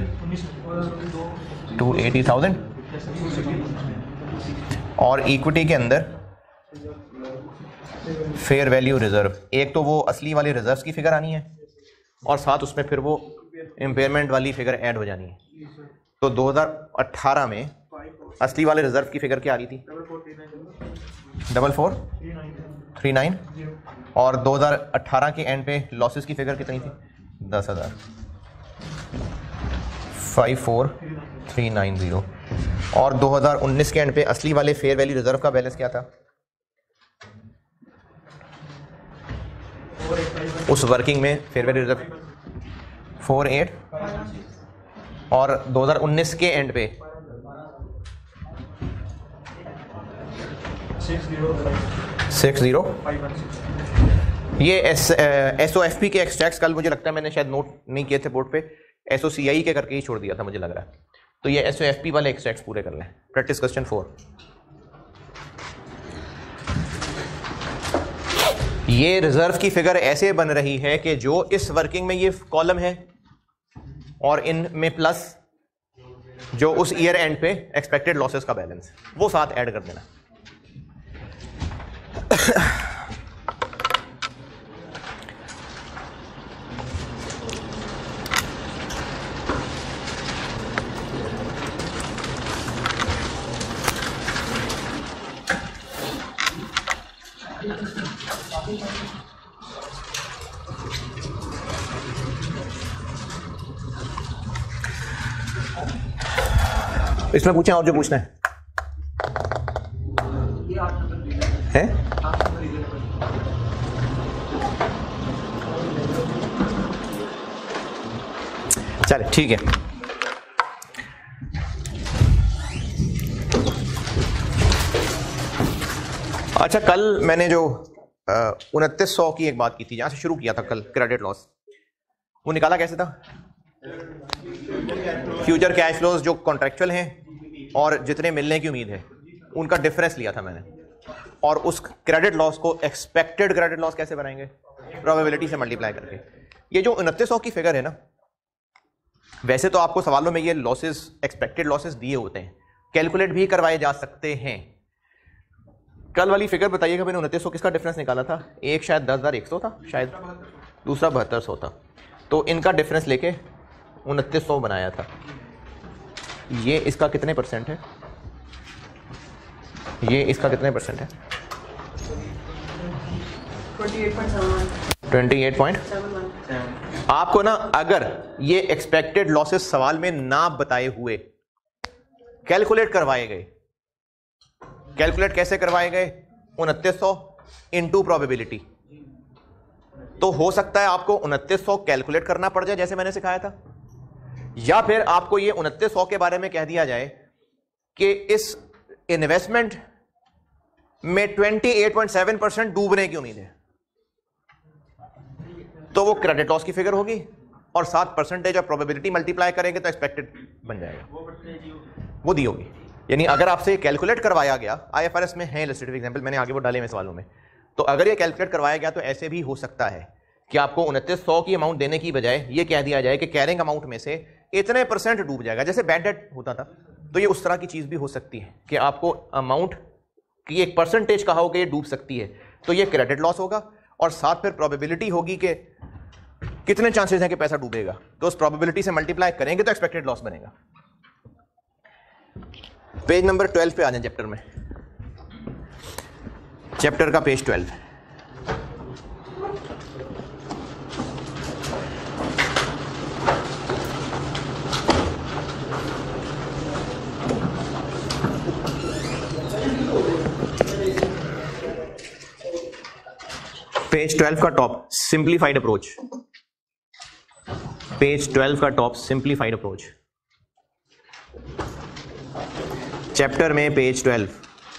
280,000, और इक्विटी के अंदर फेयर वैल्यू रिजर्व, एक तो वो असली वाले रिजर्व्स की फिगर आनी है और साथ उसमें फिर वो इम्पेयरमेंट वाली फिगर ऐड हो जानी है। तो 2018 में असली वाले रिजर्व की फिगर क्या आ रही थी, 4439, और 2018 के एंड पे लॉसेस की फिगर कितनी थी, 10,000, 54,390, और 2019 के एंड पे असली वाले फेयर वैल्यू रिजर्व का बैलेंस क्या था, उस वर्किंग में फेयर वैल्यू रिजर्व 48, और 2019 के एंड पे 60,516। ये SOFP के एक्सट्रैक्ट्स कल मुझे लगता है मैंने शायद नोट नहीं किए थे बोर्ड पे, SOCI के करके ही छोड़ दिया था मुझे लग रहा है। तो ये SOFP वाले एक्सट्रैक्ट्स पूरे कर लें। प्रैक्टिस क्वेश्चन 4, ये रिजर्व की फिगर ऐसे बन रही है कि जो इस वर्किंग में ये कॉलम है और इन में प्लस जो उस ईयर एंड पे एक्सपेक्टेड लॉसेस का बैलेंस, वो साथ ऐड कर देना। इसमें पूछें और जो पूछना है हैं? चले ठीक है। अच्छा, कल मैंने जो 2900 की एक बात की थी, जहां से शुरू किया था कल क्रेडिट लॉस, वो निकाला कैसे था, फ्यूचर कैश फ्लोज जो कॉन्ट्रेक्चुअल हैं और जितने मिलने की उम्मीद है उनका डिफरेंस लिया था मैंने, और उस क्रेडिट लॉस को एक्सपेक्टेड क्रेडिट लॉस कैसे बनाएंगे, प्रोबेबिलिटी से मल्टीप्लाई करके। ये जो 2900 की फिगर है ना, वैसे तो आपको सवालों में ये लॉसेस, एक्सपेक्टेड लॉसेस दिए होते हैं, कैलकुलेट भी करवाए जा सकते हैं। कल वाली फिगर बताइएगा, मैंने 2900 किसका डिफरेंस निकाला था, एक शायद 10,100 था शायद, दूसरा 7200 था, तो इनका डिफरेंस लेके 2900 बनाया था। ये इसका कितने परसेंट है, ये इसका कितने परसेंट है, 28.71। आपको ना अगर ये एक्सपेक्टेड लॉसेस सवाल में ना बताए हुए कैलकुलेट करवाए गए, कैलकुलेट कैसे करवाए गए, 2900 इंटू प्रोबेबिलिटी, तो हो सकता है आपको 2900 कैलकुलेट करना पड़ जाए जैसे मैंने सिखाया था, या फिर आपको ये 2900 के बारे में कह दिया जाए कि इस इन्वेस्टमेंट में 28.7% डूबने की उम्मीद है, तो वो क्रेडिट लॉस की फिगर होगी और 7% ऑफ प्रोबेबिलिटी मल्टीप्लाई करेंगे तो एक्सपेक्टेड बन जाएगा, वो दी होगी। यानी अगर आपसे कैलकुलेट करवाया गया, IFRS में है इलस्ट्रेटिव एग्जांपल, मैंने आगे वो डाले में सवालों में, तो अगर ये कैलकुलेट करवाया गया तो ऐसे भी हो सकता है कि आपको 2900 की अमाउंट देने की बजाय ये कह दिया जाए कि कैरिंग अमाउंट में से इतने परसेंट डूब जाएगा, जैसे बैड डेट होता था, तो ये उस तरह की चीज भी हो सकती है कि आपको अमाउंट की एक परसेंटेज कहा हो कि ये डूब सकती है, तो ये क्रेडिट लॉस होगा और साथ फिर प्रोबेबिलिटी होगी कि कितने चांसेस हैं कि पैसा डूबेगा, तो उस प्रोबेबिलिटी से मल्टीप्लाई करेंगे तो एक्सपेक्टेड लॉस बनेगा। पेज नंबर 12 पे आ जाए चैप्टर में, चैप्टर का पेज 12। पेज 12 का टॉप सिंप्लीफाइड अप्रोच, पेज 12 का टॉप सिंप्लीफाइड अप्रोच, चैप्टर में पेज 12।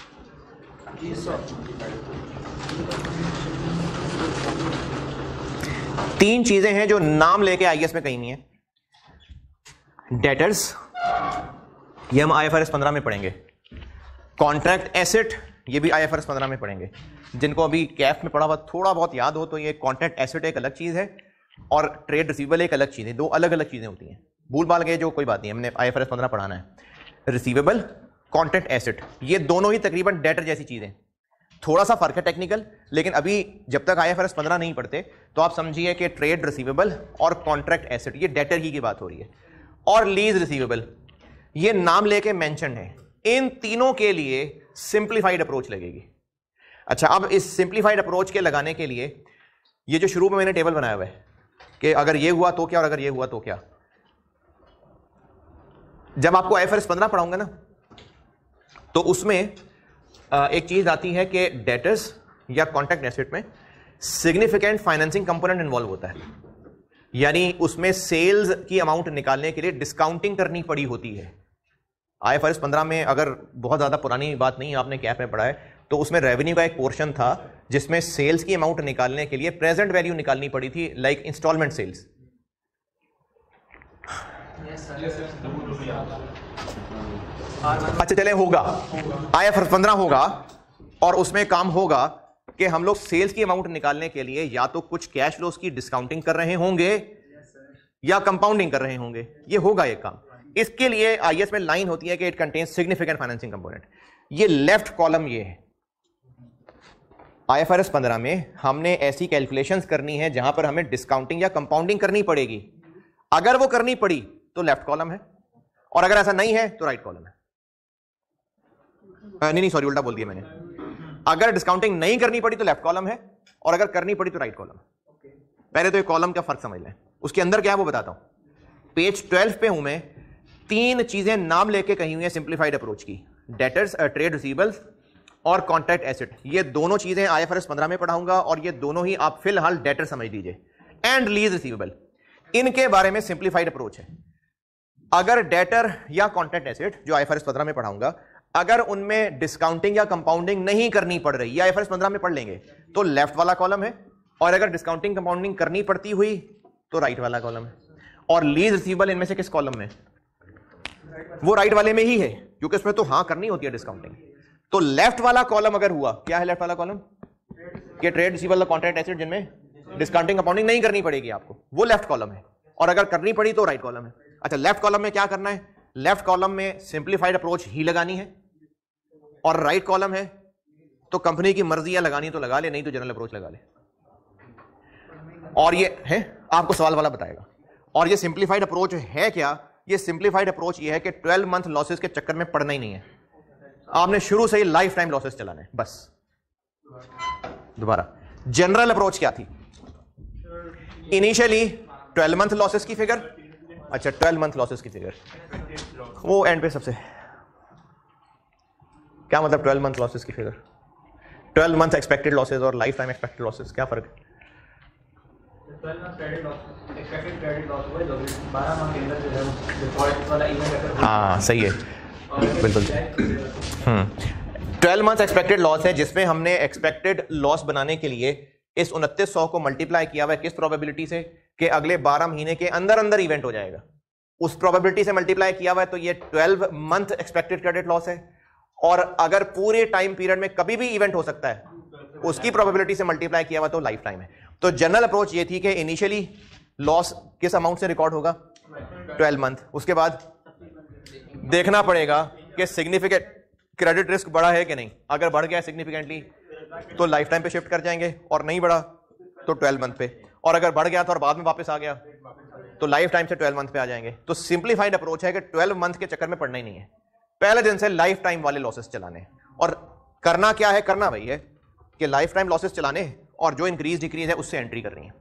तीन चीजें हैं जो नाम लेके आईएएस में कहीं नहीं है। डेटर्स, ये हम आईएफआरएस 15 में पढ़ेंगे। कॉन्ट्रैक्ट एसेट, ये भी आईएफआरएस 15 में पढ़ेंगे। जिनको अभी कैफ में पढ़ा हुआ थोड़ा बहुत याद हो तो ये कॉन्ट्रैक्ट एसेट एक अलग चीज है और ट्रेड रिसीवेबल एक अलग चीज है, दो अलग अलग चीजें होती हैं। भूल भाल गए जो कोई बात नहीं, हमने आईएफआरएस 15 पढ़ाना है। रिसीवेबल, कॉन्ट्रैक्ट एसेट, ये दोनों ही तकरीबन डेटर जैसी चीजें, थोड़ा सा फर्क है टेक्निकल, लेकिन अभी जब तक आईएफआरएस 15 नहीं पढ़ते तो आप समझिए कि ट्रेड रिसीवेबल और कॉन्ट्रैक्ट एसेट ये डेटर ही की बात हो रही है। और लीज रिसीवेबल, ये नाम लेके मेंशन है। इन तीनों के लिए सिंप्लीफाइड अप्रोच लगेगी। अच्छा, अब इस सिंप्लीफाइड अप्रोच के लगाने के लिए ये जो शुरू में मैंने टेबल बनाया हुआ है कि अगर ये हुआ तो क्या और अगर ये हुआ तो क्या, जब आपको आईएफआरएस 15 पढ़ाऊंगा ना तो उसमें एक चीज आती है कि डेटर्स या कॉन्ट्रैक्ट एसेट में सिग्निफिकेंट फाइनेंसिंग कंपोनेंट इन्वॉल्व होता है, यानी उसमें सेल्स की अमाउंट निकालने के लिए डिस्काउंटिंग करनी पड़ी होती है। आईएफआरएस 15 में, अगर बहुत ज्यादा पुरानी बात नहीं आपने कैफ में पढ़ा है, तो उसमें रेवेन्यू का एक पोर्शन था जिसमें सेल्स की अमाउंट निकालने के लिए प्रेजेंट वैल्यू निकालनी पड़ी थी, लाइक इंस्टॉलमेंट सेल्स। अच्छा चले, होगा आईएफआरएस 15 होगा और उसमें काम होगा कि हम लोग सेल्स की अमाउंट निकालने के लिए या तो कुछ कैश फ्लोस की डिस्काउंटिंग कर रहे होंगे या कंपाउंडिंग कर रहे होंगे, ये होगा एक काम। इसके लिए आईएएस में लाइन होती है कि it contains significant financing component. ये लेफ्ट कॉलम ये है। आईएफआरएस 15 में हमने ऐसी कैलकुलेशंस करनी है जहां पर हमें डिस्काउंटिंग या कंपाउंडिंग करनी पड़ेगी। अगर वो करनी पड़ी तो लेफ्ट कॉलम है, और अगर ऐसा नहीं है तो राइट कॉलम है। नहीं सॉरी, उल्टा बोल दिया मैंने। अगर डिस्काउंटिंग नहीं करनी पड़ी तो लेफ्ट कॉलम है, और अगर करनी पड़ी तो राइट कॉलम है। पहले तो ये कॉलम का फर्क समझ लें, उसके अंदर क्या है वो बताता हूं। पेज 12 पे हूं मैं, तीन चीजें नाम लेके कही हुई है सिंप्लीफाइड अप्रोच की, डेटर्स, ट्रेड रिसीवेबल्स और कॉन्ट्रैक्ट एसेट। ये दोनों चीजें आईएफआरएस 15 में पढ़ाऊंगा और ये दोनों ही आप फिलहाल डेटर समझ लीजिए। एंड लीज रिसीवेबल, इनके बारे में सिंप्लीफाइड अप्रोच है। अगर डेटर या कॉन्ट्रैक्ट एसेट जो आईएफआरएस 15 में पढ़ाऊंगा, अगर उनमें डिस्काउंटिंग या कंपाउंडिंग नहीं करनी पड़ रही, आईएफआरएस 15 में पढ़ लेंगे, तो लेफ्ट वाला कॉलम है, और अगर डिस्काउंटिंग कंपाउंडिंग करनी पड़ती हुई तो राइट वाला कॉलम है। और लीज रिसीवेबल इनमें से किस कॉलम में? वो राइट वाले में ही है, क्योंकि उसमें तो हाँ करनी होती है डिस्काउंटिंग। तो लेफ्ट वाला कॉलम अगर हुआ, क्या है लेफ्ट वाला कॉलम? कि ट्रेड रिसीवेबल, कॉन्ट्रैक्ट एसेट जिनमें डिस्काउंटिंग कंपाउंडिंग नहीं करनी पड़ेगी आपको, वो लेफ्ट कॉलम है, और अगर करनी पड़ी तो राइट कॉलम है। अच्छा, लेफ्ट कॉलम में क्या करना है? लेफ्ट कॉलम में सिंप्लीफाइड अप्रोच ही लगानी है, और राइट कॉलम है तो कंपनी की मर्जी है, लगानी तो लगा ले, नहीं तो जनरल अप्रोच लगा ले। और ये है आपको सवाल वाला बताएगा। और ये सिंप्लीफाइड अप्रोच है क्या? ये सिंप्लीफाइड अप्रोच ये है कि 12 मंथ लॉसेस के चक्कर में पड़ना ही नहीं है, आपने शुरू से ही लाइफ टाइम लॉसेस चलाने हैं बस। दोबारा, जनरल अप्रोच क्या थी? इनिशियली 12 मंथ लॉसेस की फिगर, अच्छा 12 मंथ लॉसेस की फिगर वो एंड पे सबसे, क्या मतलब 12 मंथ लॉसेस की फिगर? 12 मंथ एक्सपेक्टेड लॉसेस और लाइफ टाइम एक्सपेक्टेड लॉसेस, क्या फर्क है? 12 month credit loss, expected credit loss हुआ है, 12 मंथ के अंदर जो है डिफॉल्ट वाला इवेंट अगर, हाँ सही है, बिल्कुल। 12 मंथ एक्सपेक्टेड लॉस है, जिसमें हमने एक्सपेक्टेड लॉस बनाने के लिए इस 2900 को मल्टीप्लाई किया हुआ है किस प्रोबेबिलिटी से? कि अगले 12 महीने के अंदर अंदर इवेंट हो जाएगा, उस प्रोबेबिलिटी से मल्टीप्लाई किया हुआ है। तो ये 12 मंथ एक्सपेक्टेड क्रेडिट लॉस है, और अगर पूरे टाइम पीरियड में कभी भी इवेंट हो सकता है, उसकी प्रोबेबिलिटी से मल्टीप्लाई किया हुआ तो लाइफ टाइम है। तो जनरल अप्रोच ये थी कि इनिशियली लॉस किस अमाउंट से रिकॉर्ड होगा? 12 मंथ। उसके बाद देखना पड़ेगा कि सिग्निफिकेंट क्रेडिट रिस्क बढ़ा है कि नहीं। अगर बढ़ गया सिग्निफिकेंटली तो लाइफ टाइम पे शिफ्ट कर जाएंगे, और नहीं बढ़ा तो 12 मंथ पे। और अगर बढ़ गया तो और बाद में वापस आ गया तो लाइफ टाइम से 12 मंथ पे आ जाएंगे। तो सिंप्लीफाइड अप्रोच है कि 12 मंथ के चक्कर में पड़ना ही नहीं है, पहले दिन से लाइफ टाइम वाले लॉसेस चलाने। और करना क्या है, करना वही है कि लाइफ टाइम लॉसेस चलाने और जो इंक्रीज डिक्रीज है उससे एंट्री करनी है।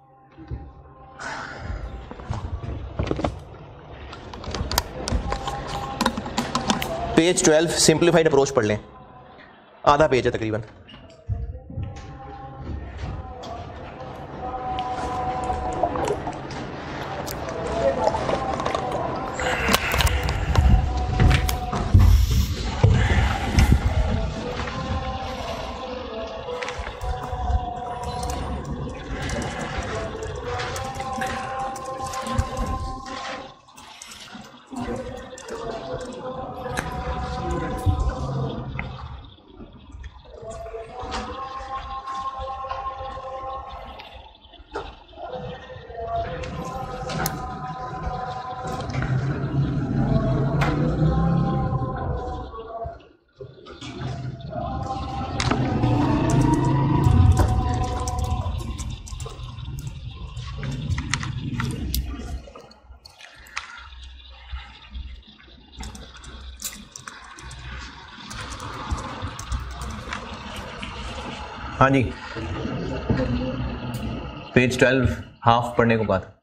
पेज 12 सिंप्लीफाइड अप्रोच पढ़ लें, आधा पेज है तकरीबन। हाँ जी, पेज 12 हाफ पढ़ने के बाद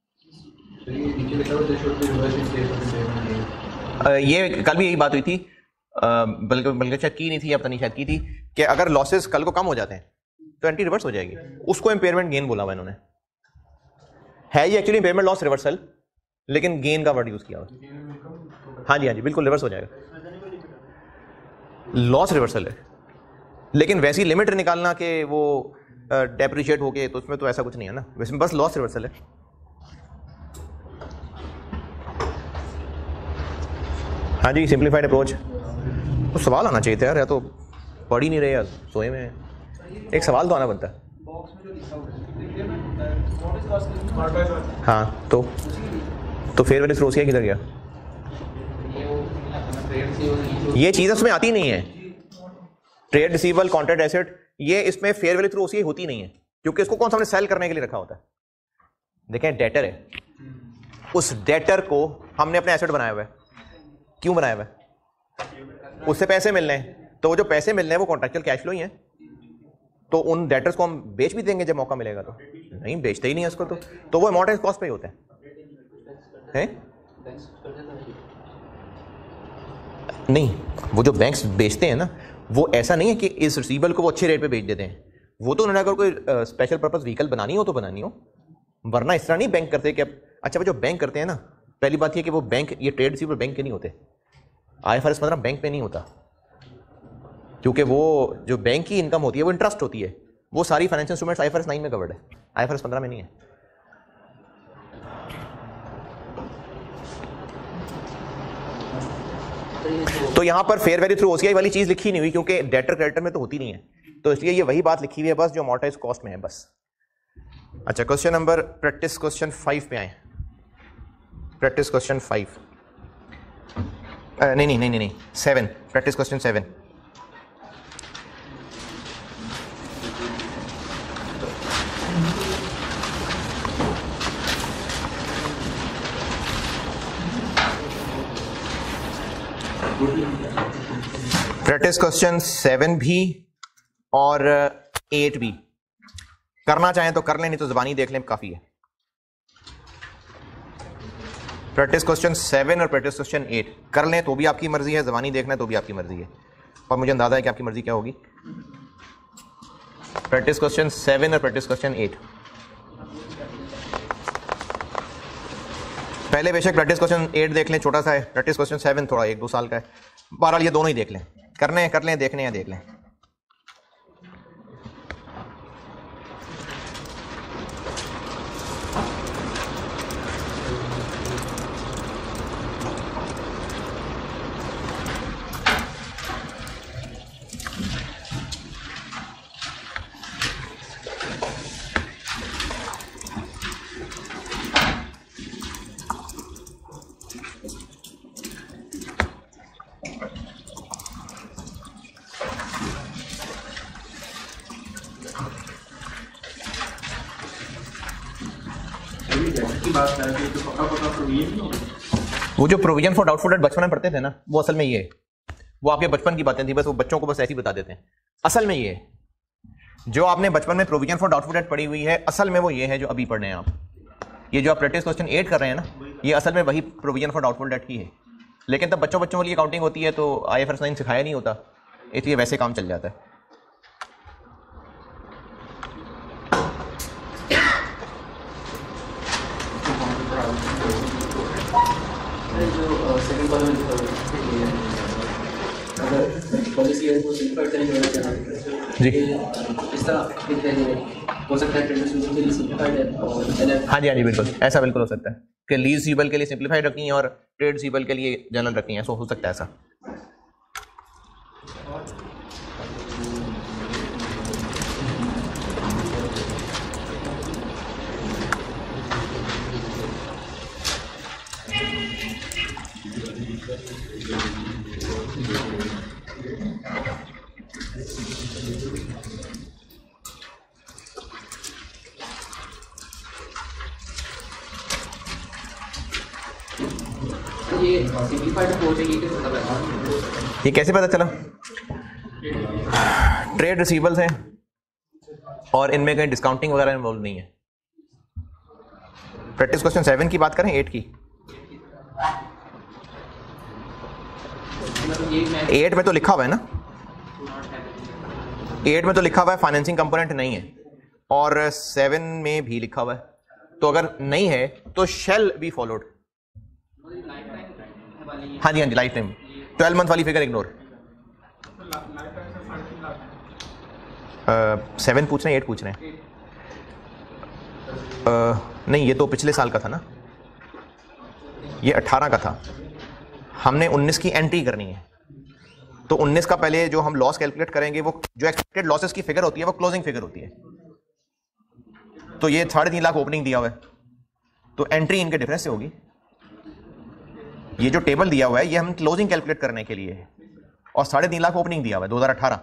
ये कल भी यही बात हुई थी, बल्कि शायद की नहीं थी या पता नहीं शायद की थी, कि अगर लॉसेस कल को कम हो जाते हैं तो एंटी रिवर्स हो जाएगी। उसको इम्पेयरमेंट गेन बोला हुआ इन्होंने, है ये एक्चुअली इम्पेयरमेंट लॉस रिवर्सल, लेकिन गेन का वर्ड यूज किया हुआ। हाँ जी बिल्कुल रिवर्स हो जाएगा, लॉस रिवर्सल है, लेकिन वैसी लिमिट निकालना कि वो डेप्रिशिएट हो गए तो उसमें तो ऐसा कुछ नहीं है ना, वैसे बस लॉस रिवर्सल है। हाँ जी, सिंप्लीफाइड अप्रोच। तो सवाल आना चाहिए था यार, या तो पढ़ ही नहीं रहे यार, सोए में। एक सवाल तो आना बनता है। हाँ तो फेयर वैल्यू थ्रू OCI किधर गया? ये चीज़ उसमें आती नहीं है, ट्रेड रिसीवेबल, कॉन्ट्रैक्ट एसेट, ये इसमें फेयर वैल्यू थ्रू OCI होती नहीं है, क्योंकि इसको कौन सा हमने सेल करने के लिए रखा होता है। देखें, डेटर है, उस डेटर को हमने अपने एसेट बनाया हुआ है। क्यों बनाया हुआ है? उससे पैसे मिलने हैं, तो वो जो पैसे मिलने हैं वो कॉन्ट्रैक्चुअल कैश फ्लो ही है। तो उन डेटर्स को हम बेच भी देंगे जब मौका मिलेगा, तो नहीं बेचते ही नहीं है उसको, तो वो अमाउंट कॉस्ट पे ही होते हैं। नहीं, वो जो बैंक्स बेचते हैं ना, वो ऐसा नहीं है कि इस रिसीवेबल को वो अच्छे रेट पे बेच देते हैं। वो तो उन्होंने अगर कोई स्पेशल पर्पस व्हीकल बनानी हो तो बनानी हो, वरना इस तरह नहीं बैंक करते कि अच्छा वो जो बैंक करते हैं ना, पहली बात ये कि वो बैंक, ये ट्रेड रिसीवेबल बैंक के नहीं होते। IFRS 15 बैंक पे नहीं होता, क्योंकि वो जो बैंक की इनकम होती है वो इंटरेस्ट होती है। वो सारी फाइनेंशियल इंस्ट्रूमेंट्स IFRS 9 में कवर्ड है, IFRS 15 में नहीं है। तो यहां पर फेयर वैल्यू थ्रू OCI वाली चीज लिखी नहीं हुई, क्योंकि डेटर क्रेडिटर में तो होती नहीं है, तो इसलिए ये वही बात लिखी हुई है बस जो अमॉर्टाइज्ड कॉस्ट में है बस। अच्छा, क्वेश्चन नंबर प्रैक्टिस क्वेश्चन 5 पे आए। प्रैक्टिस क्वेश्चन 5 नहीं 7, प्रैक्टिस क्वेश्चन 7। प्रैक्टिस क्वेश्चन 7 भी और 8 भी करना चाहें तो कर लें, नहीं तो ज़बानी देख लें, काफ़ी है। प्रैक्टिस क्वेश्चन 7 और प्रैक्टिस क्वेश्चन 8 कर लें तो भी आपकी मर्जी है, ज़बानी देखना है तो भी आपकी मर्जी है, और मुझे अंदाजा है कि आपकी मर्जी क्या होगी। प्रैक्टिस क्वेश्चन 7 और प्रैक्टिस क्वेश्चन 8। पहले बेशक प्रैक्टिस क्वेश्चन 8 देख लें, छोटा सा है। प्रैक्टिस क्वेश्चन 7 थोड़ा 1-2 साल का है। बहरहाल ये दोनों ही देख लें, करने हैं कर लें, देखने हैं देख लें। की बात कर रहे थे तो पक्का प्रोविजन नहीं है। वो जो प्रोविजन फॉर डाउटफुल डेट बचपन में पढ़ते थे ना, वो असल में ये है। वो आपके बचपन की बातें थी, बस वो बच्चों को बस ऐसे ही बता देते हैं। असल में ये है जो आपने बचपन में प्रोविजन फॉर डाउटफुल डेट पढ़ी हुई है, असल में वो ये है जो अभी पढ़ रहे हैं आप। ये जो आप प्रैक्टिस क्वेश्चन 8 कर रहे हैं ना, ये असल में वही प्रोविजन फॉर डाउटफुल डेट ही है। लेकिन तब बच्चों वाली अकाउंटिंग होती है तो IFRS 9 सिखाया नहीं होता, इसलिए वैसे काम चल जाता है। जी हो सकता है हाँ जी बिल्कुल, ऐसा बिल्कुल हो सकता है कि लीज रिसीवेबल के लिए सिंप्लीफाइड रखी है और ट्रेड रिसीवेबल के लिए जनरल रखी है, ऐसा हो सकता है ऐसा। ये कैसे पता चला? ट्रेड रिसीवेबल्स हैं और इनमें कहीं डिस्काउंटिंग वगैरह इन्वॉल्व नहीं है। प्रैक्टिस क्वेश्चन 7 की बात करें, 8 की। 8 में तो लिखा हुआ है ना, 8 में तो लिखा हुआ है फाइनेंसिंग कंपोनेंट नहीं है, और 7 में भी लिखा हुआ है। तो अगर नहीं है तो शेल बी फॉलोड। हाँ जी लाइफ टाइम 12 मंथ वाली फिगर इग्नोर। 7 पूछ रहे हैं, 8 पूछ रहे हैं। नहीं, ये तो पिछले साल का था ना, ये 18 का था। हमने 19 की एंट्री करनी है, तो 19 का पहले जो हम लॉस कैलकुलेट करेंगे, वो जो एक्सपेक्टेड लॉसेस की फिगर होती है वो क्लोजिंग फिगर होती है। तो ये 3.5 लाख ओपनिंग दिया हुआ है, तो एंट्री इनके डिफरेंस से होगी। ये जो टेबल दिया हुआ है ये हम क्लोजिंग कैलकुलेट करने के लिए है, और 3.5 लाख ओपनिंग दिया हुआ है 2018।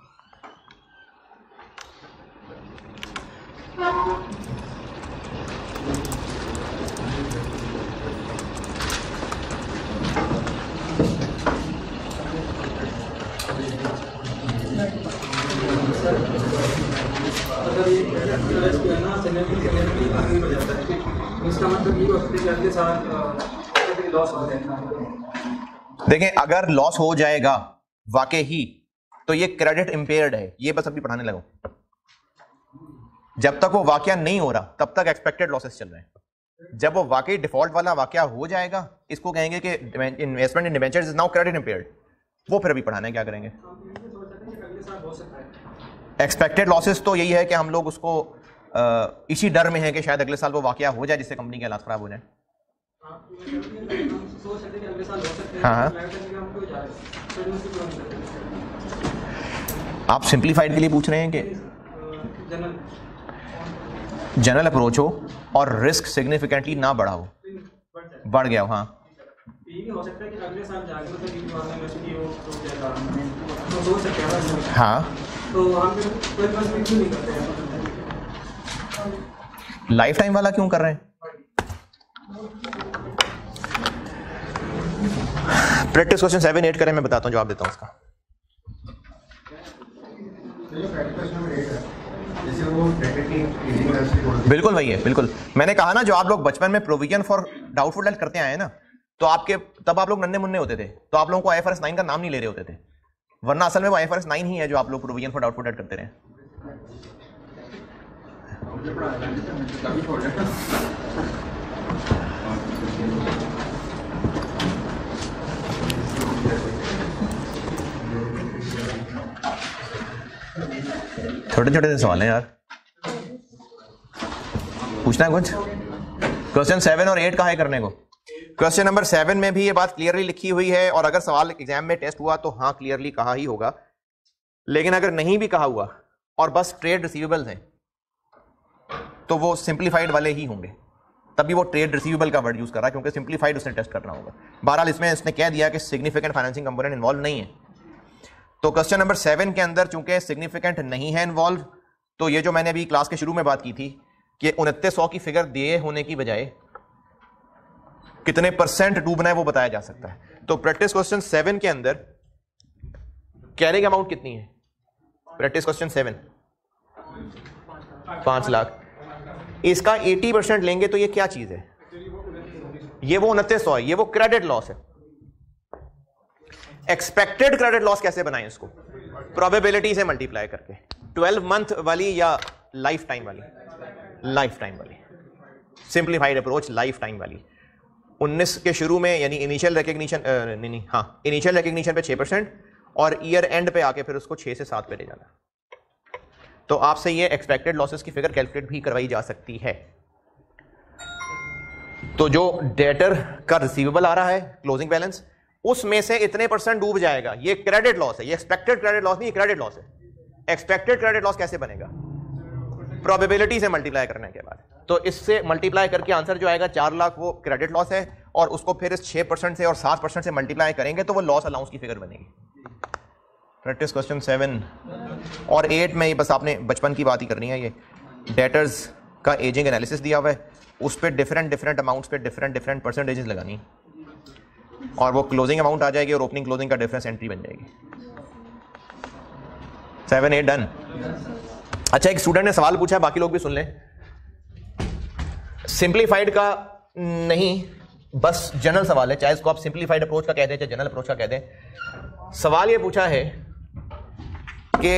देखें, अगर लॉस हो जाएगा वाकई ही तो ये क्रेडिट इंपेयर्ड है, ये बस अभी पढ़ाने लगो। जब तक वो वाकया नहीं हो रहा तब तक एक्सपेक्टेड लॉसेस चल रहे हैं। जब वो वाकई डिफॉल्ट वाला वाकया हो जाएगा, इसको कहेंगे कि investment in debentures is now credit impaired, वो फिर अभी पढ़ाने क्या करेंगे। एक्सपेक्टेड लॉसेस तो यही है कि हम लोग उसको इसी डर में है कि शायद अगले साल वो वाकया हो जाए जिससे कंपनी के हालात खराब हो जाए। हाँ, आप सिंप्लीफाइड के लिए पूछ रहे हैं कि जनरल अप्रोच हो और रिस्क सिग्निफिकेंटली ना बढ़ा हो, बढ़ गया हो। हाँ, हाँ, लाइफ टाइम वाला क्यों कर रहे हैं? प्रैक्टिस क्वेश्चन 7, 8 करें, मैं बताता हूं, जवाब देता हूं उसका। बिल्कुल वही है, बिल्कुल। मैंने कहा ना, जो आप लोग बचपन में प्रोविजन फॉर डाउटफुल डेट करते आए ना, तो आपके तब आप लोग नन्हे मुन्ने होते थे, तो आप लोगों को IFRS 9 का नाम नहीं ले रहे होते थे, वरना असल में वो IFRS 9 ही है जो आप लोग प्रोविजन फॉर डाउटफुल डेट करते रहे। छोटे छोटे से सवाल हैं यार, पूछना है कुछ? क्वेश्चन 7 और 8 कहाँ है करने को? क्वेश्चन नंबर 7 में भी ये बात क्लियरली लिखी हुई है, और अगर सवाल एग्जाम में टेस्ट हुआ तो हाँ क्लियरली कहा ही होगा। लेकिन अगर नहीं भी कहा हुआ और बस ट्रेड रिसीवेबल्स हैं, तो वो सिंप्लीफाइड वाले ही होंगे। तभी वो ट्रेड रिसीवेबल का वर्ड यूज कर रहा है, क्योंकि सिंप्लीफाइड उसने टेस्ट करना होगा। बहरहाल इसमें इसने कह दिया कि सिग्निफिकेंट फाइनेंसिंग कंपोनेंट इन्वॉल्व नहीं है। तो क्वेश्चन नंबर 7 के अंदर चूंकि सिग्निफिकेंट नहीं है इन्वॉल्व, तो ये जो मैंने अभी क्लास के शुरू में बात की थी कि 2900 की फिगर दिए होने की बजाय कितने % डूबना है वो बताया जा सकता है। तो प्रैक्टिस क्वेश्चन 7 के अंदर कैरिंग अमाउंट कितनी है? प्रैक्टिस क्वेश्चन 7 5 लाख, इसका 80% लेंगे तो ये क्या चीज है? ये वो 2900 है, ये वो क्रेडिट लॉस है। एक्सपेक्टेड क्रेडिट लॉस कैसे बनाएं इसको? प्रोबेबिलिटी से मल्टीप्लाई करके। 12 मंथ वाली या लाइफ टाइम वाली? लाइफ टाइम वाली। सिंप्लीफाइड अप्रोच लाइफ टाइम वाली। 19 के शुरू में यानी इनिशियल रिकग्निशन इनिशियल रिकग्निशन पे 6% और ईयर एंड पे आके फिर उसको 6 से 7 पे ले जाना। तो आपसे ये एक्सपेक्टेड लॉसेस की फिगर कैलकुलेट भी करवाई जा सकती है। तो जो डेटर का रिसीवेबल आ रहा है क्लोजिंग बैलेंस, उसमें से इतने % डूब जाएगा, ये क्रेडिट लॉस है। ये एक्सपेक्टेड क्रेडिट लॉस नहीं, ये क्रेडिट लॉस है। एक्सपेक्टेड क्रेडिट लॉस कैसे बनेगा? प्रोबेबिलिटी से मल्टीप्लाई करने के बाद। तो इससे मल्टीप्लाई करके आंसर जो आएगा 4 लाख वो क्रेडिट लॉस है, और उसको फिर इस 6% से और 7% से मल्टीप्लाई करेंगे तो वो लॉस अलाउंस की फिगर बनेगी। प्रैक्टिस क्वेश्चन 7 और 8 में ये बस आपने बचपन की बात ही करनी है। ये डेटर्स का एजिंग एनालिसिस दिया हुआ है, उस पर डिफरेंट अमाउंट्स पे डिफरेंट परसेंटेजेस लगानी और वो क्लोजिंग अमाउंट आ जाएगी और ओपनिंग क्लोजिंग का डिफरेंस एंट्री बन जाएगी। 7 8 डन। अच्छा, एक स्टूडेंट ने सवाल पूछा है, बाकी लोग भी सुन लें। सिंप्लीफाइड का नहीं, बस जनरल सवाल है, चाहे इसको आप सिंप्लीफाइड अप्रोच का कह दें चाहे जनरल अप्रोच का कह दें। सवाल ये पूछा है कि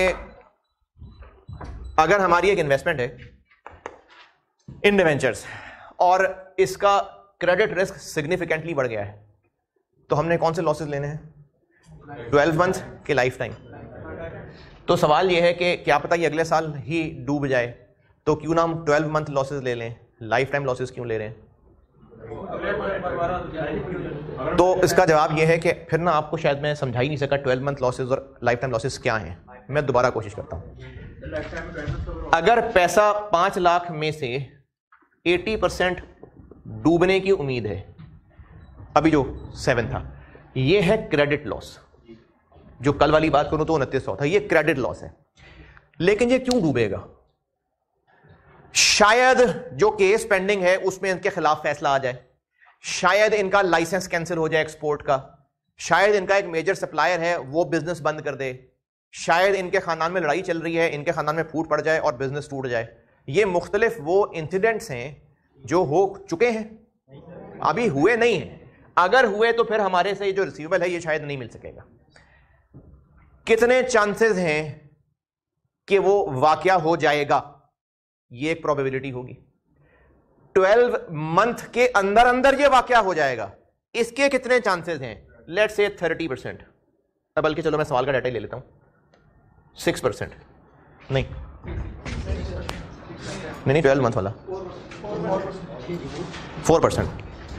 अगर हमारी एक इन्वेस्टमेंट है इन डिवेंचर्स और इसका क्रेडिट रिस्क सिग्निफिकेंटली बढ़ गया है, तो हमने कौन से लॉसेस लेने हैं? 12 मंथ के लाइफ टाइम। तो सवाल यह है कि क्या पता ये अगले साल ही डूब जाए, तो क्यों ना हम 12 मंथ लॉसेस ले लें, लाइफ टाइम लॉसेस क्यों ले रहे हैं? तो इसका जवाब यह है कि फिर ना आपको शायद मैं समझा ही नहीं सका 12 मंथ लॉसेस और लाइफ टाइम लॉसेस क्या हैं। मैं दोबारा कोशिश करता हूं। अगर पैसा 5 लाख में से 80% डूबने की उम्मीद है, अभी जो 7 था, ये है क्रेडिट लॉस। जो कल वाली बात करूं तो 2900 था, ये क्रेडिट लॉस है। लेकिन ये क्यों डूबेगा? शायद जो केस पेंडिंग है उसमें इनके खिलाफ फैसला आ जाए, शायद इनका लाइसेंस कैंसिल हो जाए एक्सपोर्ट का, शायद इनका एक मेजर सप्लायर है वो बिजनेस बंद कर दे, शायद इनके खानदान में लड़ाई चल रही है, इनके खानदान में फूट पड़ जाए और बिजनेस टूट जाए। ये मुख्तलिफ वो इंसिडेंट्स हैं जो हो चुके हैं, अभी हुए नहीं हैं। अगर हुए तो फिर हमारे से जो रिसीवेबल है ये शायद नहीं मिल सकेगा। कितने चांसेस हैं कि वो वाकया हो जाएगा? ये एक प्रोबेबिलिटी होगी। 12 मंथ के अंदर अंदर ये वाकया हो जाएगा, इसके कितने चांसेस हैं? लेट्स से 30%, बल्कि चलो मैं सवाल का डाटा ले लेता हूं। 6% नहीं 12 मंथ वाला 4%।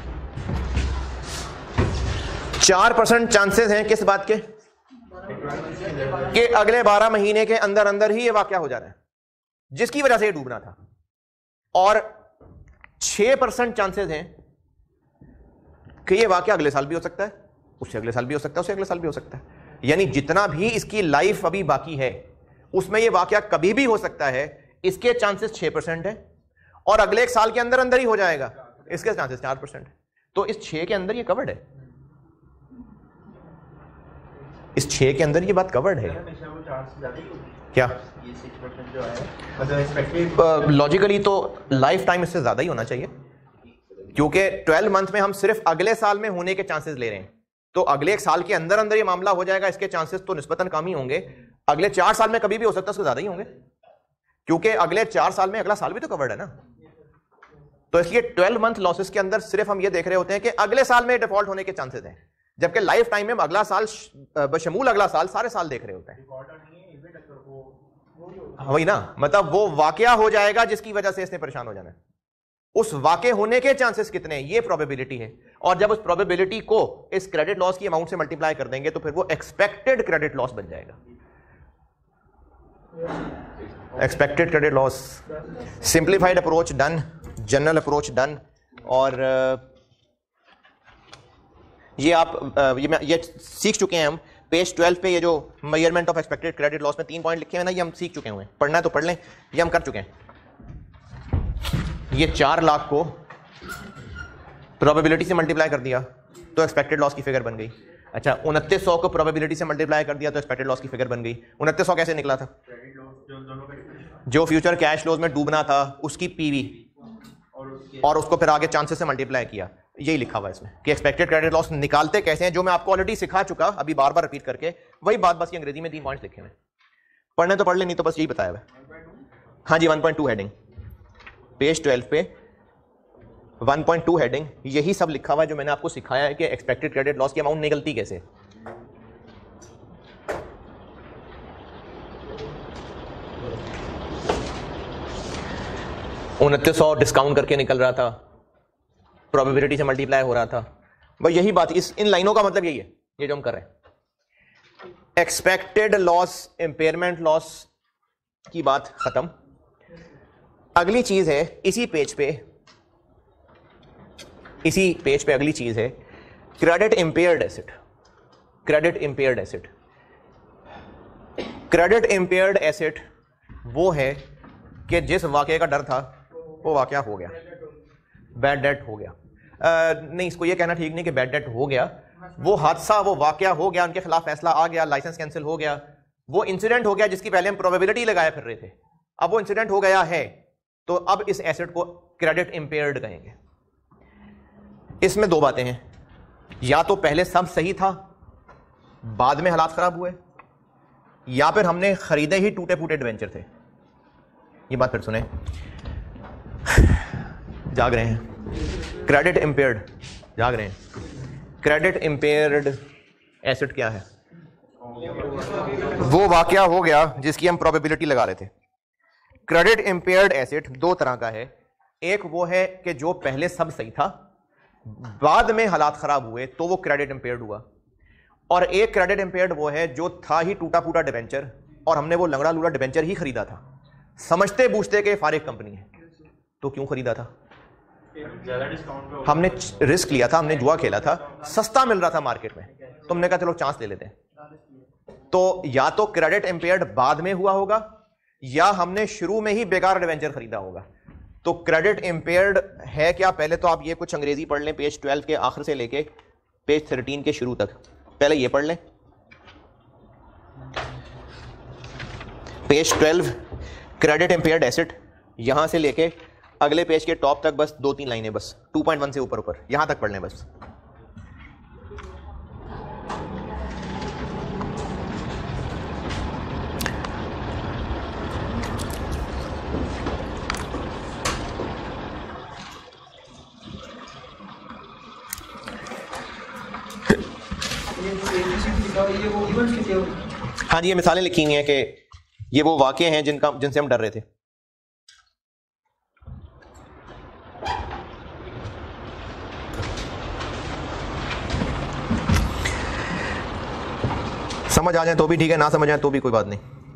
4% चांसेस हैं किस बात के? कि अगले 12 महीने के अंदर अंदर ही ये वाकया हो जा रहा है जिसकी वजह से ये डूबना था। और 6% चांसेस हैं कि ये वाकया अगले साल भी हो सकता है, उससे अगले साल भी हो सकता है, उससे अगले साल भी हो सकता है। यानी जितना भी इसकी लाइफ अभी बाकी है उसमें ये वाकया कभी भी हो सकता है। इसके चांसेस 6% है और अगले 1 साल के अंदर अंदर ही हो जाएगा, इसके चांसेस 4%। तो इस 6 के अंदर ये कवर्ड है, इस 6 के अंदर ये बात कवर्ड है। क्या लॉजिकली तो लाइफ टाइम इससे ज्यादा ही होना चाहिए, क्योंकि 12 मंथ में हम सिर्फ अगले साल में होने के चांसेस ले रहे हैं। तो अगले 1 साल के अंदर अंदर ये मामला हो जाएगा, इसके चांसेस तो निस्बतन कम ही होंगे। अगले 4 साल में कभी भी हो सकता है, उसके ज्यादा ही होंगे, क्योंकि अगले 4 साल में अगला साल भी तो कवर्ड है ना। तो इसलिए 12 मंथ लॉसेस के अंदर सिर्फ हम ये देख रहे होते हैं कि अगले साल में डिफॉल्ट होने के चांसेस हैं, जबकि लाइफ टाइम में अगला साल बशमूल अगला साल सारे साल देख रहे होते हैं। वही ना, मतलब वो वाकया हो जाएगा जिसकी वजह से इसने परेशान हो जाना है। उस वाकये होने के चांसेस कितने हैं, ये प्रोबेबिलिटी है। और जब उस प्रोबेबिलिटी को इस क्रेडिट लॉस की अमाउंट से मल्टीप्लाई कर देंगे तो फिर वो एक्सपेक्टेड क्रेडिट लॉस बन जाएगा। Expected credit loss. Simplified approach done, general approach done. और ये आप ये सीख चुके हैं हम। पेज 12 पे ये जो measurement of expected credit loss में 3 पॉइंट लिखे हैं ना, ये हम सीख चुके हैं। पढ़ना है तो पढ़ लें, ये हम कर चुके हैं। ये 4 लाख को प्रोबेबिलिटी से मल्टीप्लाई कर दिया तो एक्सपेक्टेड लॉस की फिगर बन गई। अच्छा 2900 को प्रोबेबिलिटी से मल्टीप्लाई कर दिया तो एक्सपेक्टेड लॉस की फिगर बन गई। 2900 कैसे निकला था? जो फ्यूचर कैश फ्लोज में डूबना था उसकी पीवी और उसको फिर आगे चांसेस से मल्टीप्लाई किया। यही लिखा हुआ है इसमें कि एक्सपेक्टेड क्रेडिट लॉस निकालते कैसे हैं, जो मैं आपको ऑलरेडी सिखा चुका, अभी बार बार रिपीट करके वही बात, बस ये अंग्रेजी में 3 पॉइंट्स लिखे हैं। पढ़ने तो पढ़ ले, नहीं तो बस यही बताया हुआ है। हाँ जी 1.2 हेडिंग पेज 12 पे 1.2 हेडिंग यही सब लिखा हुआ है जो मैंने आपको सिखाया है कि एक्सपेक्टेड क्रेडिट लॉस की अमाउंट निकलती कैसे। $2900 डिस्काउंट करके निकल रहा था, प्रोबेबिलिटी से मल्टीप्लाई हो रहा था, बस यही बात। इन लाइनों का मतलब यही है, ये जो हम कर रहे हैं। एक्सपेक्टेड लॉस, इंपेयरमेंट लॉस की बात खत्म। अगली चीज है इसी पेज पे अगली चीज है credit impaired asset. Credit impaired asset, credit impaired asset वो है कि जिस वाकये का डर था वो वाकया हो गया, बैड डेट हो गया। नहीं, इसको ये कहना ठीक नहीं कि बैड डेट हो गया, वो हादसा, वो वाकया हो गया, उनके खिलाफ फैसला आ गया, लाइसेंस कैंसिल हो गया, वो इंसिडेंट हो गया जिसकी पहले हम प्रोबेबिलिटी लगाए फिर रहे थे। अब वो इंसिडेंट हो गया है तो अब इस एसेट को क्रेडिट इंपेयर्ड कहेंगे। इसमें 2 बातें हैं, या तो पहले सब सही था बाद में हालात खराब हुए, या फिर हमने खरीदे ही टूटे फूटे डिवेंचर थे। ये बात फिर सुने, जाग रहे हैं। क्रेडिट इंपेयर्ड, जाग रहे हैं। क्रेडिट इंपेयर्ड एसेट क्या है? वो वाकया हो गया जिसकी हम प्रोबेबिलिटी लगा रहे थे। क्रेडिट इंपेयर्ड एसेट 2 तरह का है, एक वो है कि जो पहले सब सही था बाद में हालात खराब हुए तो वो क्रेडिट इंपेयर्ड हुआ, और एक क्रेडिट इंपेयर्ड वो है जो था ही टूटा फूटा डिवेंचर और हमने वो लंगड़ा लूड़ा डिवेंचर ही खरीदा था, समझते बूझते कि फारिग कंपनी है। तो क्यों खरीदा था? हमने रिस्क लिया था, हमने जुआ खेला था, सस्ता मिल रहा था मार्केट में, तुमने कहा चलो चांस ले लेते हैं। तो या तो क्रेडिट इंपेयर्ड बाद में हुआ होगा या हमने शुरू में ही बेकार डिवेंचर खरीदा होगा। तो क्रेडिट इंपेयर्ड है क्या? पहले तो आप ये कुछ अंग्रेजी पढ़ लें, पेज 12 के आखिर से लेके पेज 13 के शुरू तक। पहले ये पढ़ लें, पेज 12 क्रेडिट इंपेयर्ड एसेट, यहां से लेके अगले पेज के टॉप तक बस 2-3 लाइनें, बस 2.1 से ऊपर यहां तक पढ़ लें बस। हाँ जी, ये मिसालें लिखी हुई हैं कि ये वो वाकये हैं जिनसे हम डर रहे थे। समझ आ जाए तो भी ठीक है, ना समझ आए तो भी कोई बात नहीं।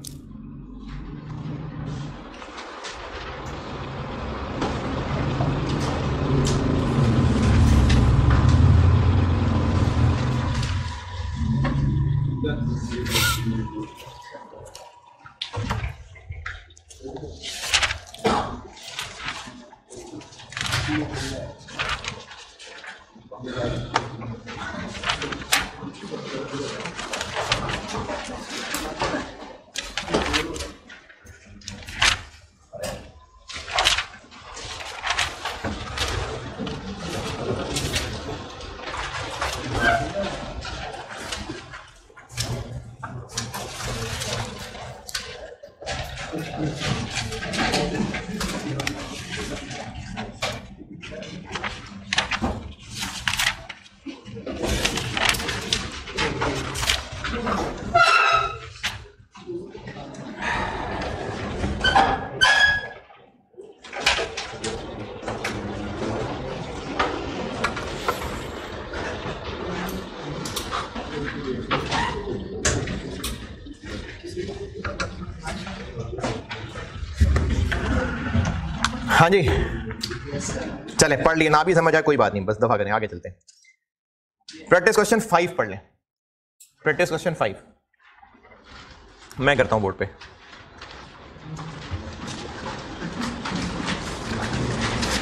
हाँ जी, चले पढ़ लिए, ना भी समझ आए कोई बात नहीं, बस दफा करें, आगे चलते हैं। प्रैक्टिस क्वेश्चन 5 पढ़ लें। प्रैक्टिस क्वेश्चन 5 मैं करता हूं बोर्ड पे।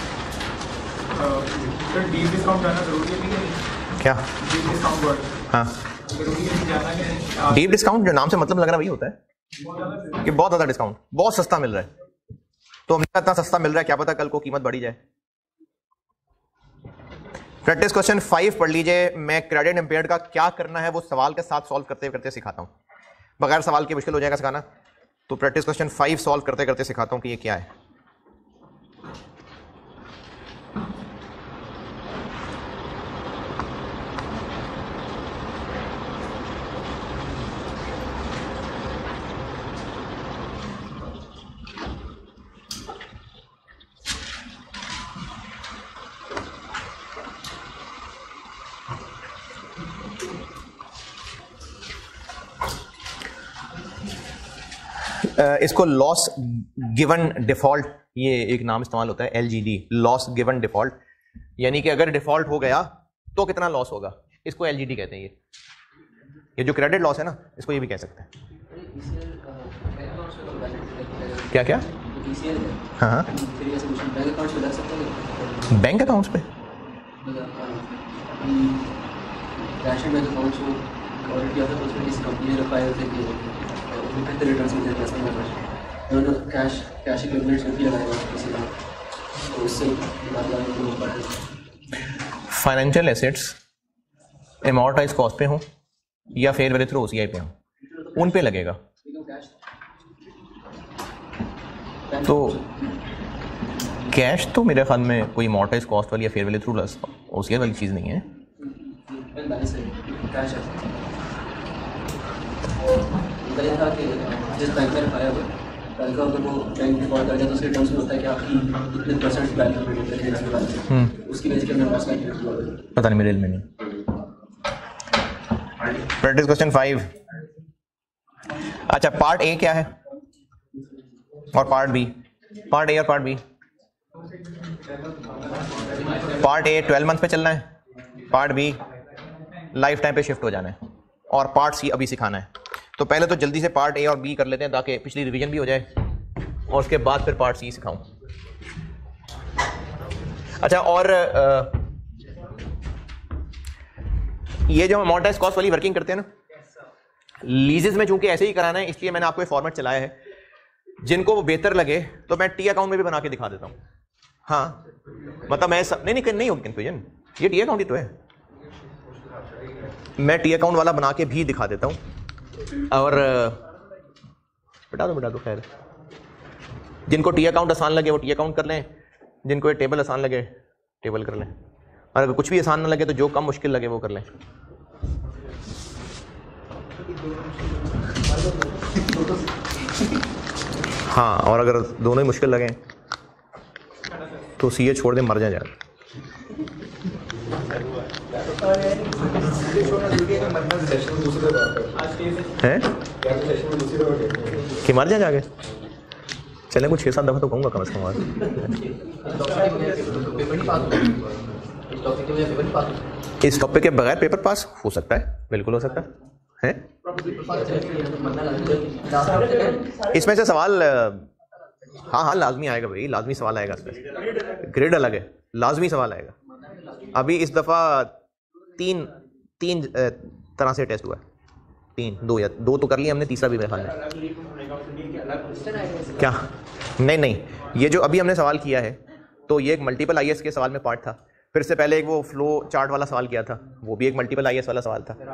सर डीप डिस्काउंट जाना जरूरी है कि नहीं? क्या डीप डिस्काउंट वर्ड हाँ जरूरी है कि जाना कि नहीं? डीप डिस्काउंट जो नाम से मतलब लग रहा है वही होता है कि बहुत ज़्यादा डिस्काउंट, बहुत सस्ता मिल रहा है। तो हमने इतना सस्ता मिल रहा है, क्या पता कल को कीमत बढ़ी जाए। प्रैक्टिस क्वेश्चन 5 पढ़ लीजिए। मैं क्रेडिट इंपेयर्ड का क्या करना है वो सवाल के साथ सॉल्व करते करते सिखाता हूं, बगैर सवाल के मुश्किल हो जाएगा सिखाना। तो प्रैक्टिस क्वेश्चन 5 सॉल्व करते करते सिखाता हूं कि ये क्या है। इसको लॉस गिवन डिफॉल्ट, ये एक नाम इस्तेमाल होता है LGD, लॉस गिवन डिफॉल्ट, यानी कि अगर डिफॉल्ट हो गया तो कितना लॉस होगा, इसको LGD कहते हैं। ये जो क्रेडिट लॉस है ना, इसको ये भी कह सकते हैं। क्या क्या? हाँ हाँ बैंक अकाउंट्स पे फाइनेंशियल एसेट्स एमोर्टाइज कॉस्ट पे हो या फेयर वैल्यू थ्रू OCI पे हो, उन पे लगेगा। तो कैश तो मेरे ख्याल में कोई एमोर्टाइज कॉस्ट वाली या फेयर वैल्यू थ्रू OCI वाली चीज़ नहीं है। जिस बैंक में रखाया हुआ कल का अगर वो बैंक डिफॉल्ट कर जाए तो उसके टर्म्स में होता है कि आपकी इतने परसेंट वैल्यू उसकी वजह से मेरे पास पता नहीं, मेरे इल्म में नहीं। Practice question 5। अच्छा, पार्ट ए क्या है और पार्ट बी? पार्ट ए और part B. Part A 12 month पे चलना है, पार्ट बी लाइफ टाइम पे शिफ्ट हो जाना है, और पार्ट सी अभी सिखाना है। तो पहले तो जल्दी से पार्ट ए और बी कर लेते हैं ताकि पिछली रिवीजन भी हो जाए, और उसके बाद फिर पार्ट सी सिखाऊं। अच्छा, और ये जो हम अमोर्टाइज कॉस्ट वाली वर्किंग करते हैं ना, लीजेस में चूंकि ऐसे ही कराना है इसलिए मैंने आपको ये फॉर्मेट चलाया है। जिनको वो बेहतर लगे तो मैं टी अकाउंट में भी बना के दिखा देता हूँ। हाँ मतलब मैं नहीं होगी कन्फ्यूजन, ये टी अकाउंट ही तो है, मैं टी अकाउंट वाला बना के भी दिखा देता हूँ। और बिठा दो खैर, जिनको टी अकाउंट आसान लगे वो टी अकाउंट कर लें, जिनको ये टेबल आसान लगे टेबल कर लें, और अगर कुछ भी आसान ना लगे तो जो कम मुश्किल लगे वो कर लें। हाँ, और अगर दोनों ही मुश्किल लगे तो सीए छोड़ दे, मर जाए यार। हैं कि मर जाए जाके? चलें कुछ 6-7 दफ़ा तो कहूँगा कम से कम। इस टॉपिक के बगैर पेपर पास हो सकता है, बिल्कुल हो सकता है। इसमें से सवाल हाँ लाजमी आएगा भाई, लाजमी सवाल आएगा इसमें। ग्रेड अलग है, लाजमी सवाल आएगा। अभी इस दफ़ा तीन तरह से टेस्ट हुआ है, 2 तो कर लिया हमने, तीसरा भी मेरे ख्याल में। क्या? नहीं, ये जो अभी हमने सवाल किया है तो ये एक मल्टीपल IAS के सवाल में पार्ट था। फिर से पहले एक वो फ्लो चार्ट वाला सवाल किया था, वो भी एक मल्टीपल IAS वाला सवाल था।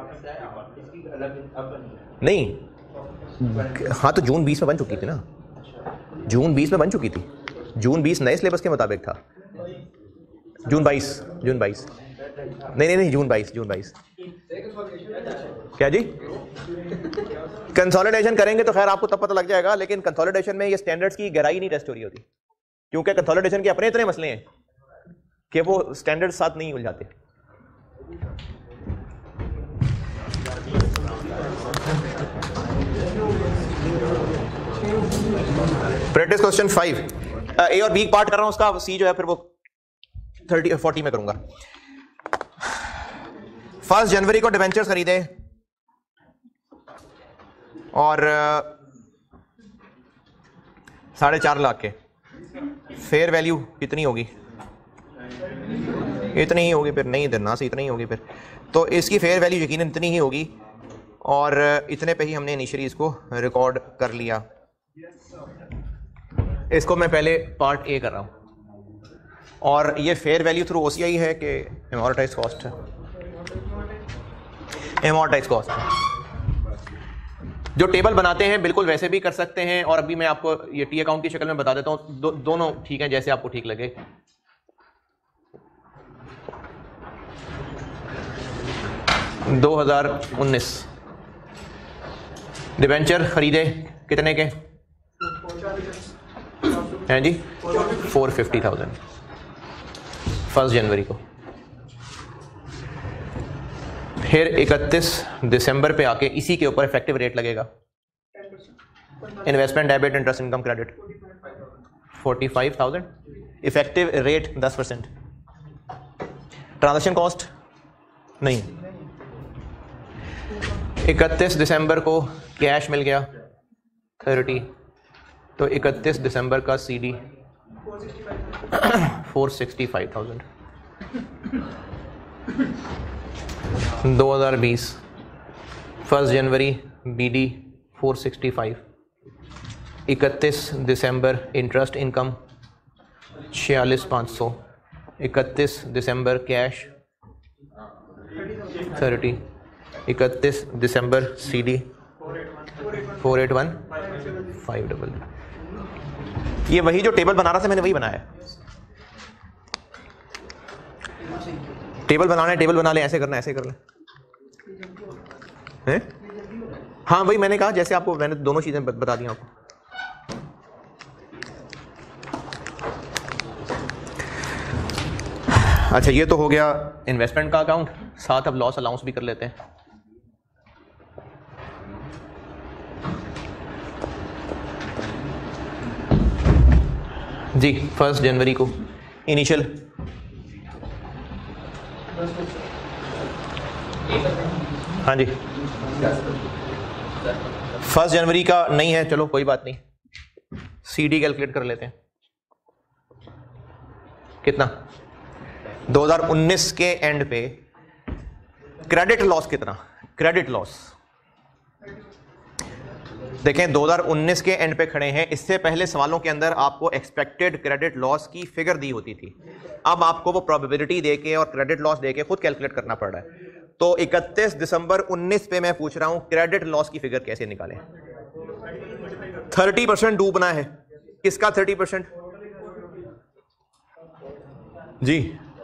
नहीं, हाँ तो जून 20 में बन चुकी थी ना, जून 20 में बन चुकी थी। जून 20 नए सिलेबस के मुताबिक था। जून 22 नहीं, जून 22। क्या जी? कंसोलिडेशन करेंगे तो खैर आपको तब पता लग जाएगा, लेकिन कंसोलिडेशन में ये स्टैंडर्ड्स की गहराई नहीं टेस्ट हो रही होती, क्योंकि कंसोलिडेशन के अपने इतने मसले हैं कि वो स्टैंडर्ड साथ नहीं उलझाते। प्रैक्टिस क्वेश्चन 5, ए और बी पार्ट कर रहा हूं, उसका सी जो है फिर वो 30-40 में करूंगा। 1 जनवरी को डिवेंचर्स खरीदे और 4.5 लाख के, फेयर वैल्यू कितनी होगी? इतनी ही होगी फिर, नहीं देना से इतनी ही होगी फिर। तो इसकी फेयर वैल्यू यकीनन इतनी ही होगी और इतने पे ही हमने इनिशियली इसको रिकॉर्ड कर लिया। इसको मैं पहले पार्ट ए कर रहा हूँ और ये फेयर वैल्यू थ्रू OCI है कि एमोर्टाइज कॉस्ट है, एमोर्टाइज कॉस्ट है। जो टेबल बनाते हैं बिल्कुल वैसे भी कर सकते हैं और अभी मैं आपको ये टी अकाउंट की शक्ल में बता देता हूँ, दोनों ठीक है जैसे आपको ठीक लगे। $2019 डिबेंचर खरीदे कितने के हैं जी? 450,000 1 जनवरी को। फिर 31 दिसंबर पे आके इसी के ऊपर इफेक्टिव रेट लगेगा। Investment debit interest income credit 45,000, effective rate 10%। Transaction cost नहीं। 31 दिसंबर को कैश मिल गया 30, तो 31 दिसंबर का CD 465,000। 2020 1 जनवरी BD 465, 31 दिसंबर इंटरेस्ट इनकम 46,500, 31 दिसंबर कैश 30, 31 दिसंबर CD 481,500। ये वही जो टेबल बना रहा था मैंने वही बनाया। टेबल बनाना है, टेबल बना ले, ऐसे करना है, ऐसे कर ले हैं? हाँ वही मैंने कहा, जैसे आपको मैंने दोनों चीजें बता दी आपको। अच्छा ये तो हो गया इन्वेस्टमेंट का अकाउंट, साथ अब लॉस अलाउंस भी कर लेते हैं। जी 1 जनवरी को इनिशियल हाँ जी 1 जनवरी का नहीं है, चलो कोई बात नहीं, CD कैलकुलेट कर लेते हैं। कितना 2019 के एंड पे क्रेडिट लॉस कितना? क्रेडिट लॉस देखें 2019 के एंड पे खड़े हैं। इससे पहले सवालों के अंदर आपको एक्सपेक्टेड क्रेडिट लॉस की फिगर दी होती थी, अब आपको वो प्रोबेबिलिटी देके और क्रेडिट लॉस देके खुद कैलकुलेट करना पड़ रहा है। तो 31 दिसंबर 19 पे मैं पूछ रहा हूं क्रेडिट लॉस की फिगर कैसे निकालें? 30% डूबना है। किसका 30%? जी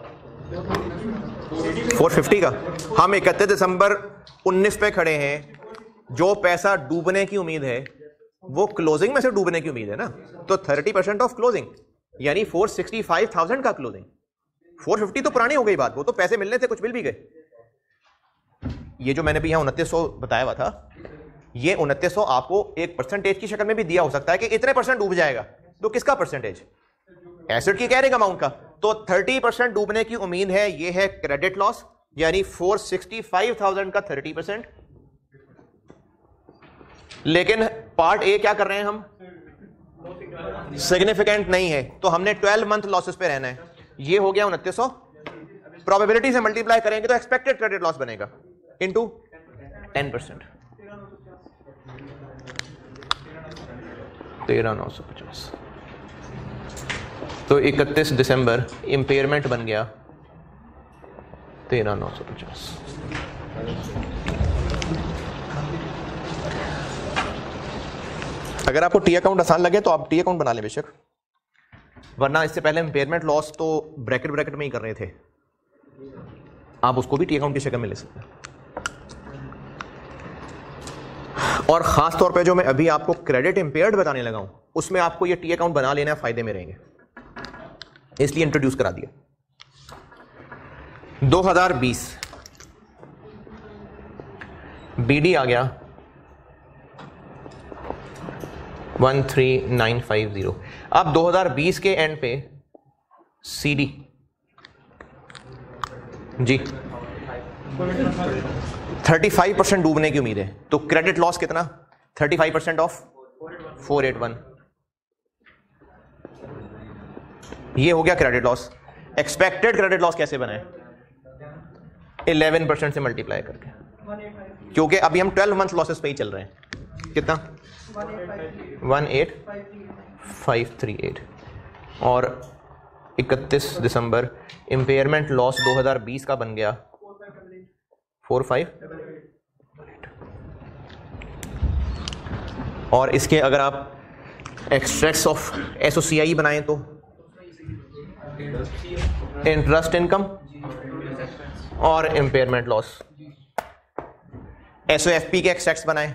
450 का। हम 31 दिसंबर 19 पे खड़े हैं, जो पैसा डूबने की उम्मीद है वो क्लोजिंग में से डूबने की उम्मीद है ना, तो 30% ऑफ क्लोजिंग यानी 465,000 का क्लोजिंग। 450 तो पुरानी हो गई बात, वो तो पैसे मिलने थे, कुछ मिल भी गए। ये जो मैंने भी यहां 2900 बताया हुआ था, ये 2900 आपको एक परसेंटेज की शक्ल में भी दिया हो सकता है कि इतने % डूब जाएगा, तो किसका परसेंटेज? एसेट की कैरिंग अमाउंट का। तो 30% डूबने की उम्मीद है, ये है क्रेडिट लॉस, यानी 465,000 का 30%। लेकिन पार्ट ए क्या कर रहे हैं हम? सिग्निफिकेंट नहीं है, तो हमने 12 मंथ लॉसेस पे रहना है। ये हो गया 2900, प्रोबेबिलिटी से मल्टीप्लाई करेंगे तो एक्सपेक्टेड क्रेडिट लॉस बनेगा इनटू 10%, 13,950। तो 31 दिसंबर इंपेयरमेंट बन गया 13,950। अगर आपको टी अकाउंट आसान लगे तो आप टी अकाउंट बना लें बेशक, वरना इससे पहले इंपेयरमेंट लॉस तो ब्रैकेट में ही कर रहे थे, आप उसको भी टी अकाउंट की शक्ल में ले सकते हैं। और खास तौर पे जो मैं अभी आपको क्रेडिट इंपेयर्ड बताने लगा हूं, उसमें आपको ये टी अकाउंट बना लेना फायदे में रहेंगे, इसलिए इंट्रोड्यूस करा दिया। 2020 बीडी आ गया 13,950। अब 2020 के एंड पे सीडी जी 35% डूबने की उम्मीद है, तो क्रेडिट लॉस कितना? 35% ऑफ 481, ये हो गया credit loss. Expected credit loss कैसे बनाए? 11% से मल्टीप्लाई करके, क्योंकि अभी हम 12 मंथ लॉसेस पे ही चल रहे हैं। कितना? 18538 और 31 दिसंबर इम्पेयरमेंट लॉस 2020 का बन गया 45। और इसके अगर आप एक्सट्रैक्ट्स ऑफ एसओसीआई बनाएं तो इंटरेस्ट इनकम और इम्पेयरमेंट लॉस। एसओएफपी के एक्सट्रैक्ट्स बनाएं,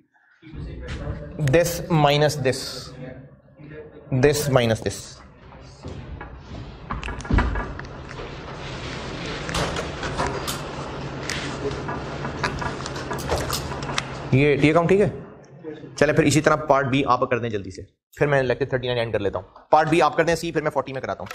this minus this, this minus this. ये टी अकाउंट ठीक है। चले फिर इसी तरह पार्ट बी आप कर दें जल्दी से, फिर मैं लेक्चर 39 एंड कर लेता हूं। पार्ट बी आप कर दें सी, फिर मैं 40 में कराता हूं।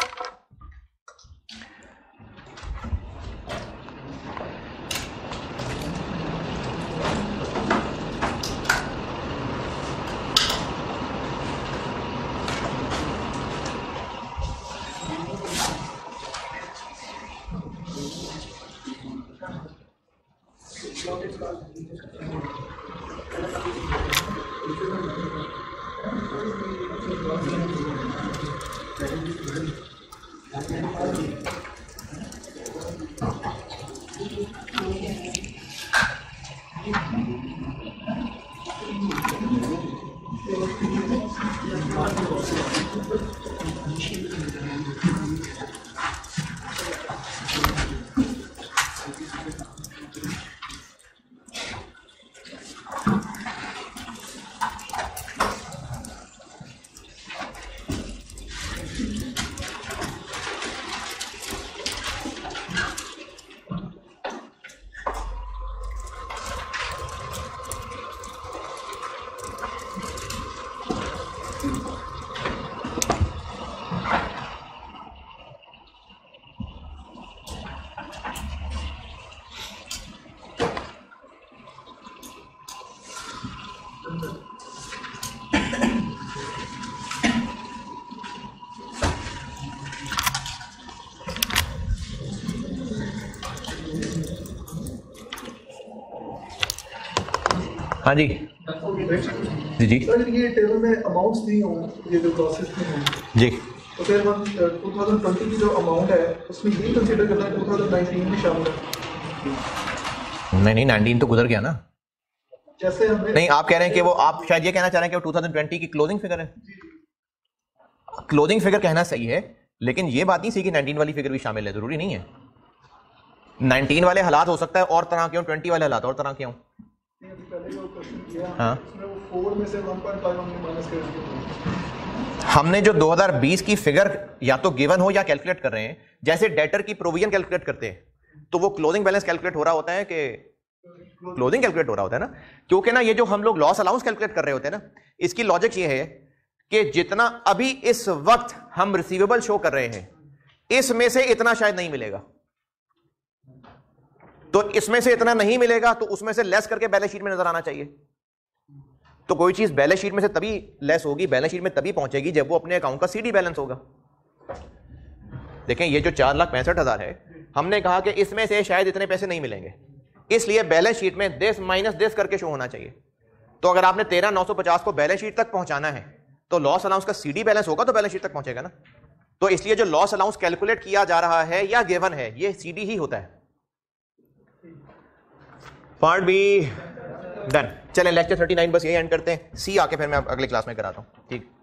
हाँ जी जी जी सर, ये टेबल में अमाउंट्स नहीं हो, ये जो प्रोसेस में हो जी, तो फिर हम 2020 की जो अमाउंट है उसमें ये कंसीडर करना है 2019 में शामिल है। नहीं 19 तो गुजर गया ना। जैसे हमने नहीं, आप कह रहे हैं कि वो, आप शायद ये कहना चाह रहे हैं कि वो 2020 की क्लोजिंग फिगर है। क्लोजिंग फिगर कहना सही है, लेकिन ये बात नहीं सही कि 19 वाली फिगर भी शामिल है, जरूरी नहीं है। 19 वाले हालात हो सकता है और तरह के हों, 20 वाले हालात और तरह के हों। पहले जो क्वेश्चन किया हाँ, उसमें वो 4 में से 1.5 हमने माइनस कर दिया। हमने जो 2020 की फिगर या तो गिवन हो या कैलकुलेट कर रहे हैं, जैसे डेटर की प्रोविजन कैलकुलेट करते हैं तो वो क्लोजिंग बैलेंस कैलकुलेट हो रहा होता है कि क्लोजिंग कैलकुलेट हो रहा होता है ना। क्योंकि ना ये जो हम लोग लॉस अलाउंस कैलकुलेट कर रहे होते हैं ना, इसकी लॉजिक ये है कि जितना अभी इस वक्त हम रिसीवेबल शो कर रहे हैं, इसमें से इतना शायद नहीं मिलेगा, तो इसमें से इतना नहीं मिलेगा तो उसमें से लेस करके बैलेंस शीट में नजर आना चाहिए। तो कोई चीज बैलेंस शीट में से तभी लेस होगी, बैलेंस शीट में तभी पहुंचेगी जब वो अपने अकाउंट का सीडी बैलेंस होगा। देखें, ये जो 4,65,000 है, हमने कहा कि इसमें से शायद इतने पैसे नहीं मिलेंगे, इसलिए बैलेंस शीट में दिस माइनस दिस करके शो होना चाहिए। तो अगर आपने 13,950 को बैलेंस शीट तक पहुंचाना है तो लॉस अलाउंस का सीडी बैलेंस होगा तो बैलेंस शीट तक पहुंचेगा ना। तो इसलिए जो लॉस अलाउंस कैलकुलेट किया जा रहा है या गिवन है, ये सीडी ही होता है। Part B done. चलें, लेक्चर 39 बस यही एंड करते हैं। सी आके फिर मैं अगले क्लास में कराता हूं। ठीक।